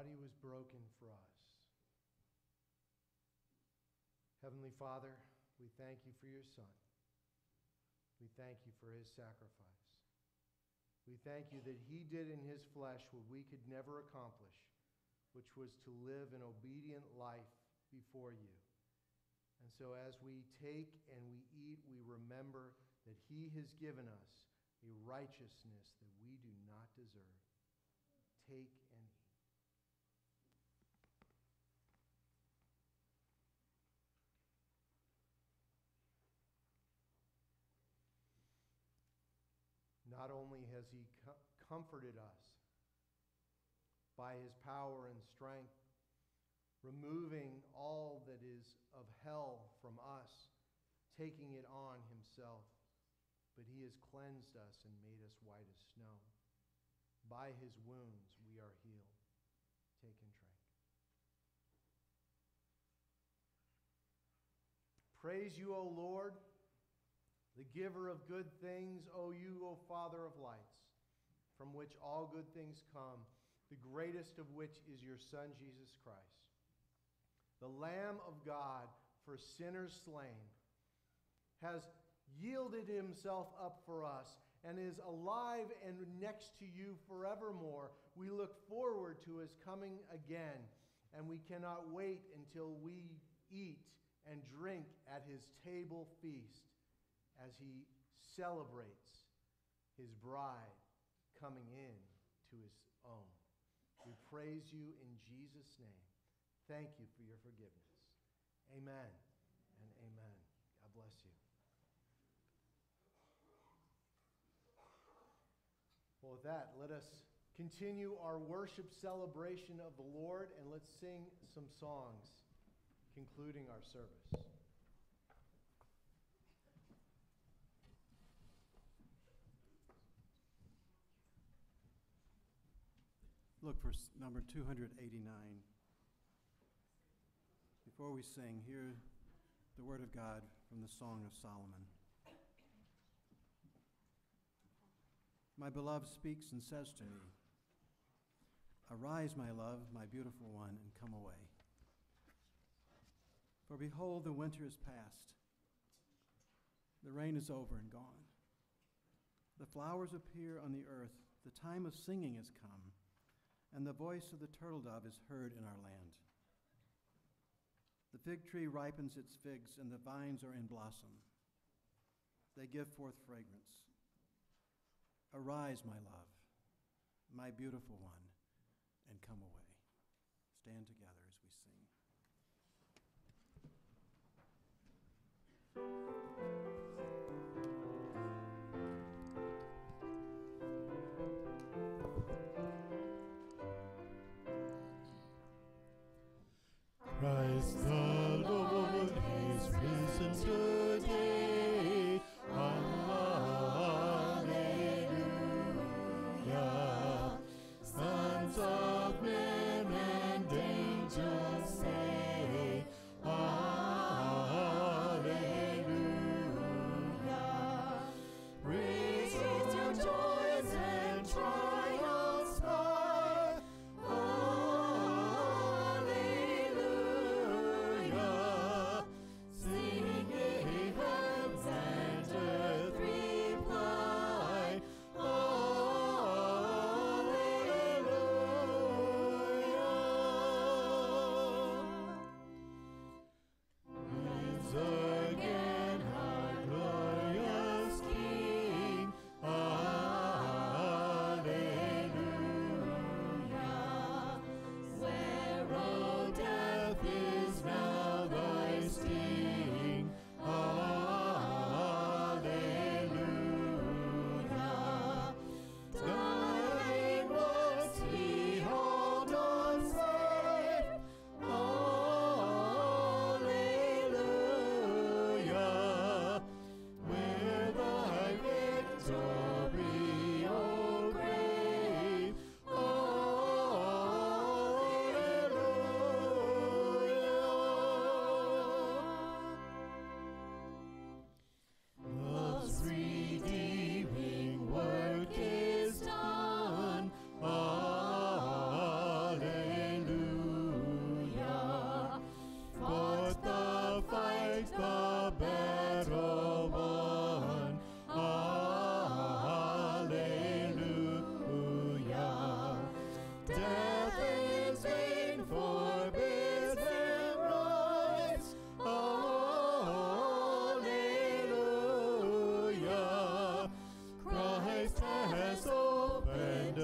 body was broken for us. Heavenly Father, we thank you for your Son. We thank you for his sacrifice. We thank you that he did in his flesh what we could never accomplish, which was to live an obedient life before you. And so as we take and we eat, we remember that he has given us a righteousness that we do not deserve. Take and eat. Not only has he co- comforted us by his power and strength, removing all that is of hell from us, taking it on himself, but he has cleansed us and made us white as snow. By his wounds we are healed. Take and drink. Praise you, O Lord, the giver of good things, O you, O Father of lights, from which all good things come, the greatest of which is your Son, Jesus Christ, the Lamb of God for sinners slain, has yielded himself up for us and is alive and next to you forevermore. We look forward to his coming again, and we cannot wait until we eat and drink at his table feast as he celebrates his bride coming in to his own. We praise you in Jesus' name. Thank you for your forgiveness. Amen and amen. God bless you. Well, with that, let us continue our worship celebration of the Lord, and let's sing some songs concluding our service. Look for s- number two hundred eighty-nine. Before we sing, hear the word of God from the Song of Solomon. My beloved speaks and says to me, "Arise, my love, my beautiful one, and come away. For behold, the winter is past. The rain is over and gone. The flowers appear on the earth. The time of singing is come, and the voice of the turtle dove is heard in our land. The fig tree ripens its figs, and the vines are in blossom. They give forth fragrance. Arise, my love, my beautiful one, and come away." Stand together as we sing. Christ the Lord is risen today. Alleluia. Sons of men and angels say, Alleluia.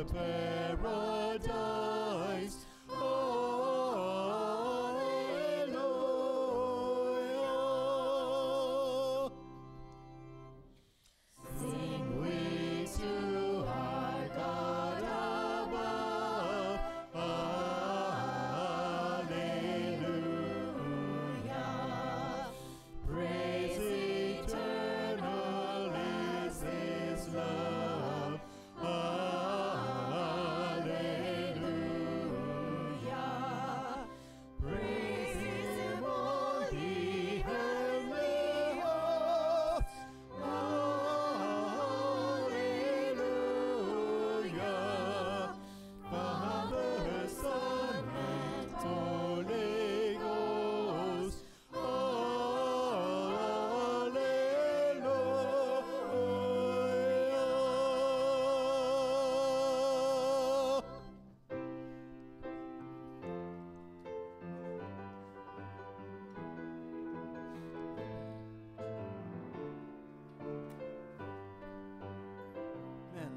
the paradise. Hallelujah. Sing we to our God above. Hallelujah. Praise eternal is His love. Hallelujah. Praise Him, all ye heavenly hosts. Hallelujah. Father, Son, and Holy Ghost. Hallelujah. Amen.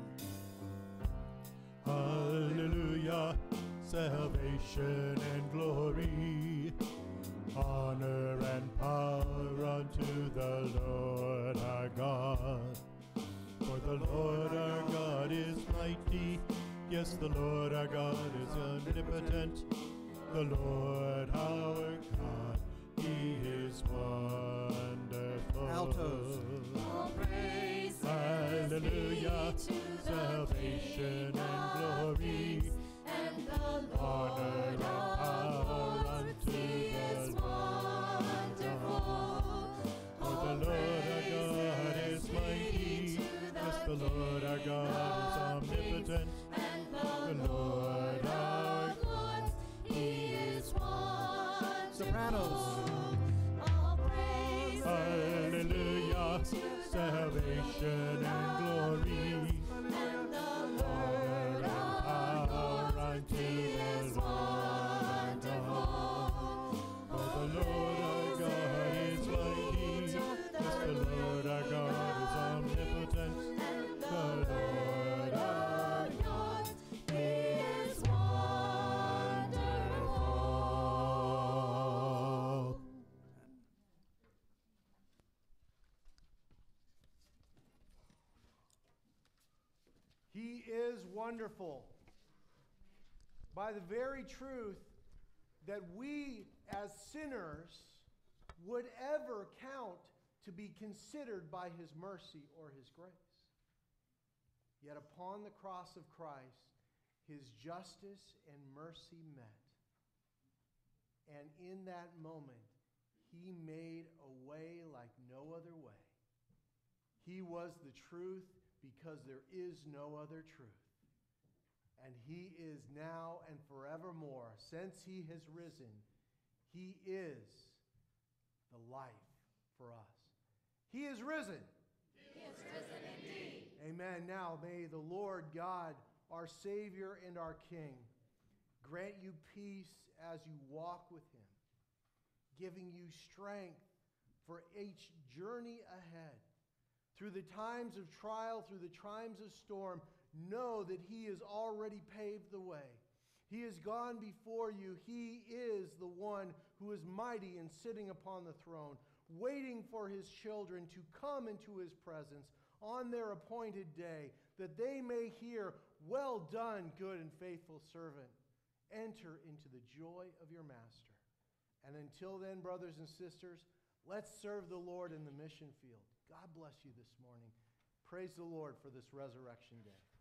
Hallelujah, salvation and glory, honor and power unto the Lord our God. For the Lord our God is mighty, yes, the Lord our God is omnipotent. The Lord our God, He is wonderful. Altos. All praises Hallelujah, be to the salvation King and of glory, kings and the honor Lord and of power lords. unto He the is Lord wonderful. For the All Lord our God is praises mighty, be to yes, the Lord our King God is of kings omnipotent. and the The Lord Lord our of lords. He is wonderful. Sopranos. All praises Hallelujah, be to the salvation King and of glory, kings and the honor Lord and of power lords. unto He the is Lord wonderful. For the Lord our God is mighty, yes, the Lord our God is omnipotent. And The the Lord our Lord of lords, He is wonderful. He is wonderful. By the very truth that we as sinners would ever count to be considered by His mercy or His grace. Yet upon the cross of Christ, His justice and mercy met. And in that moment, He made a way like no other way. He was the truth because there is no other truth. And He is now and forevermore, since He has risen, He is the life for us. He is risen. He is risen indeed. Amen. Now may the Lord God, our Savior and our King, grant you peace as you walk with Him, giving you strength for each journey ahead. Through the times of trial, through the times of storm, know that He has already paved the way. He has gone before you. He is the one who is mighty and sitting upon the throne, waiting for His children to come into His presence on their appointed day, that they may hear, "Well done, good and faithful servant. Enter into the joy of your master." And until then, brothers and sisters, let's serve the Lord in the mission field. God bless you this morning. Praise the Lord for this resurrection day.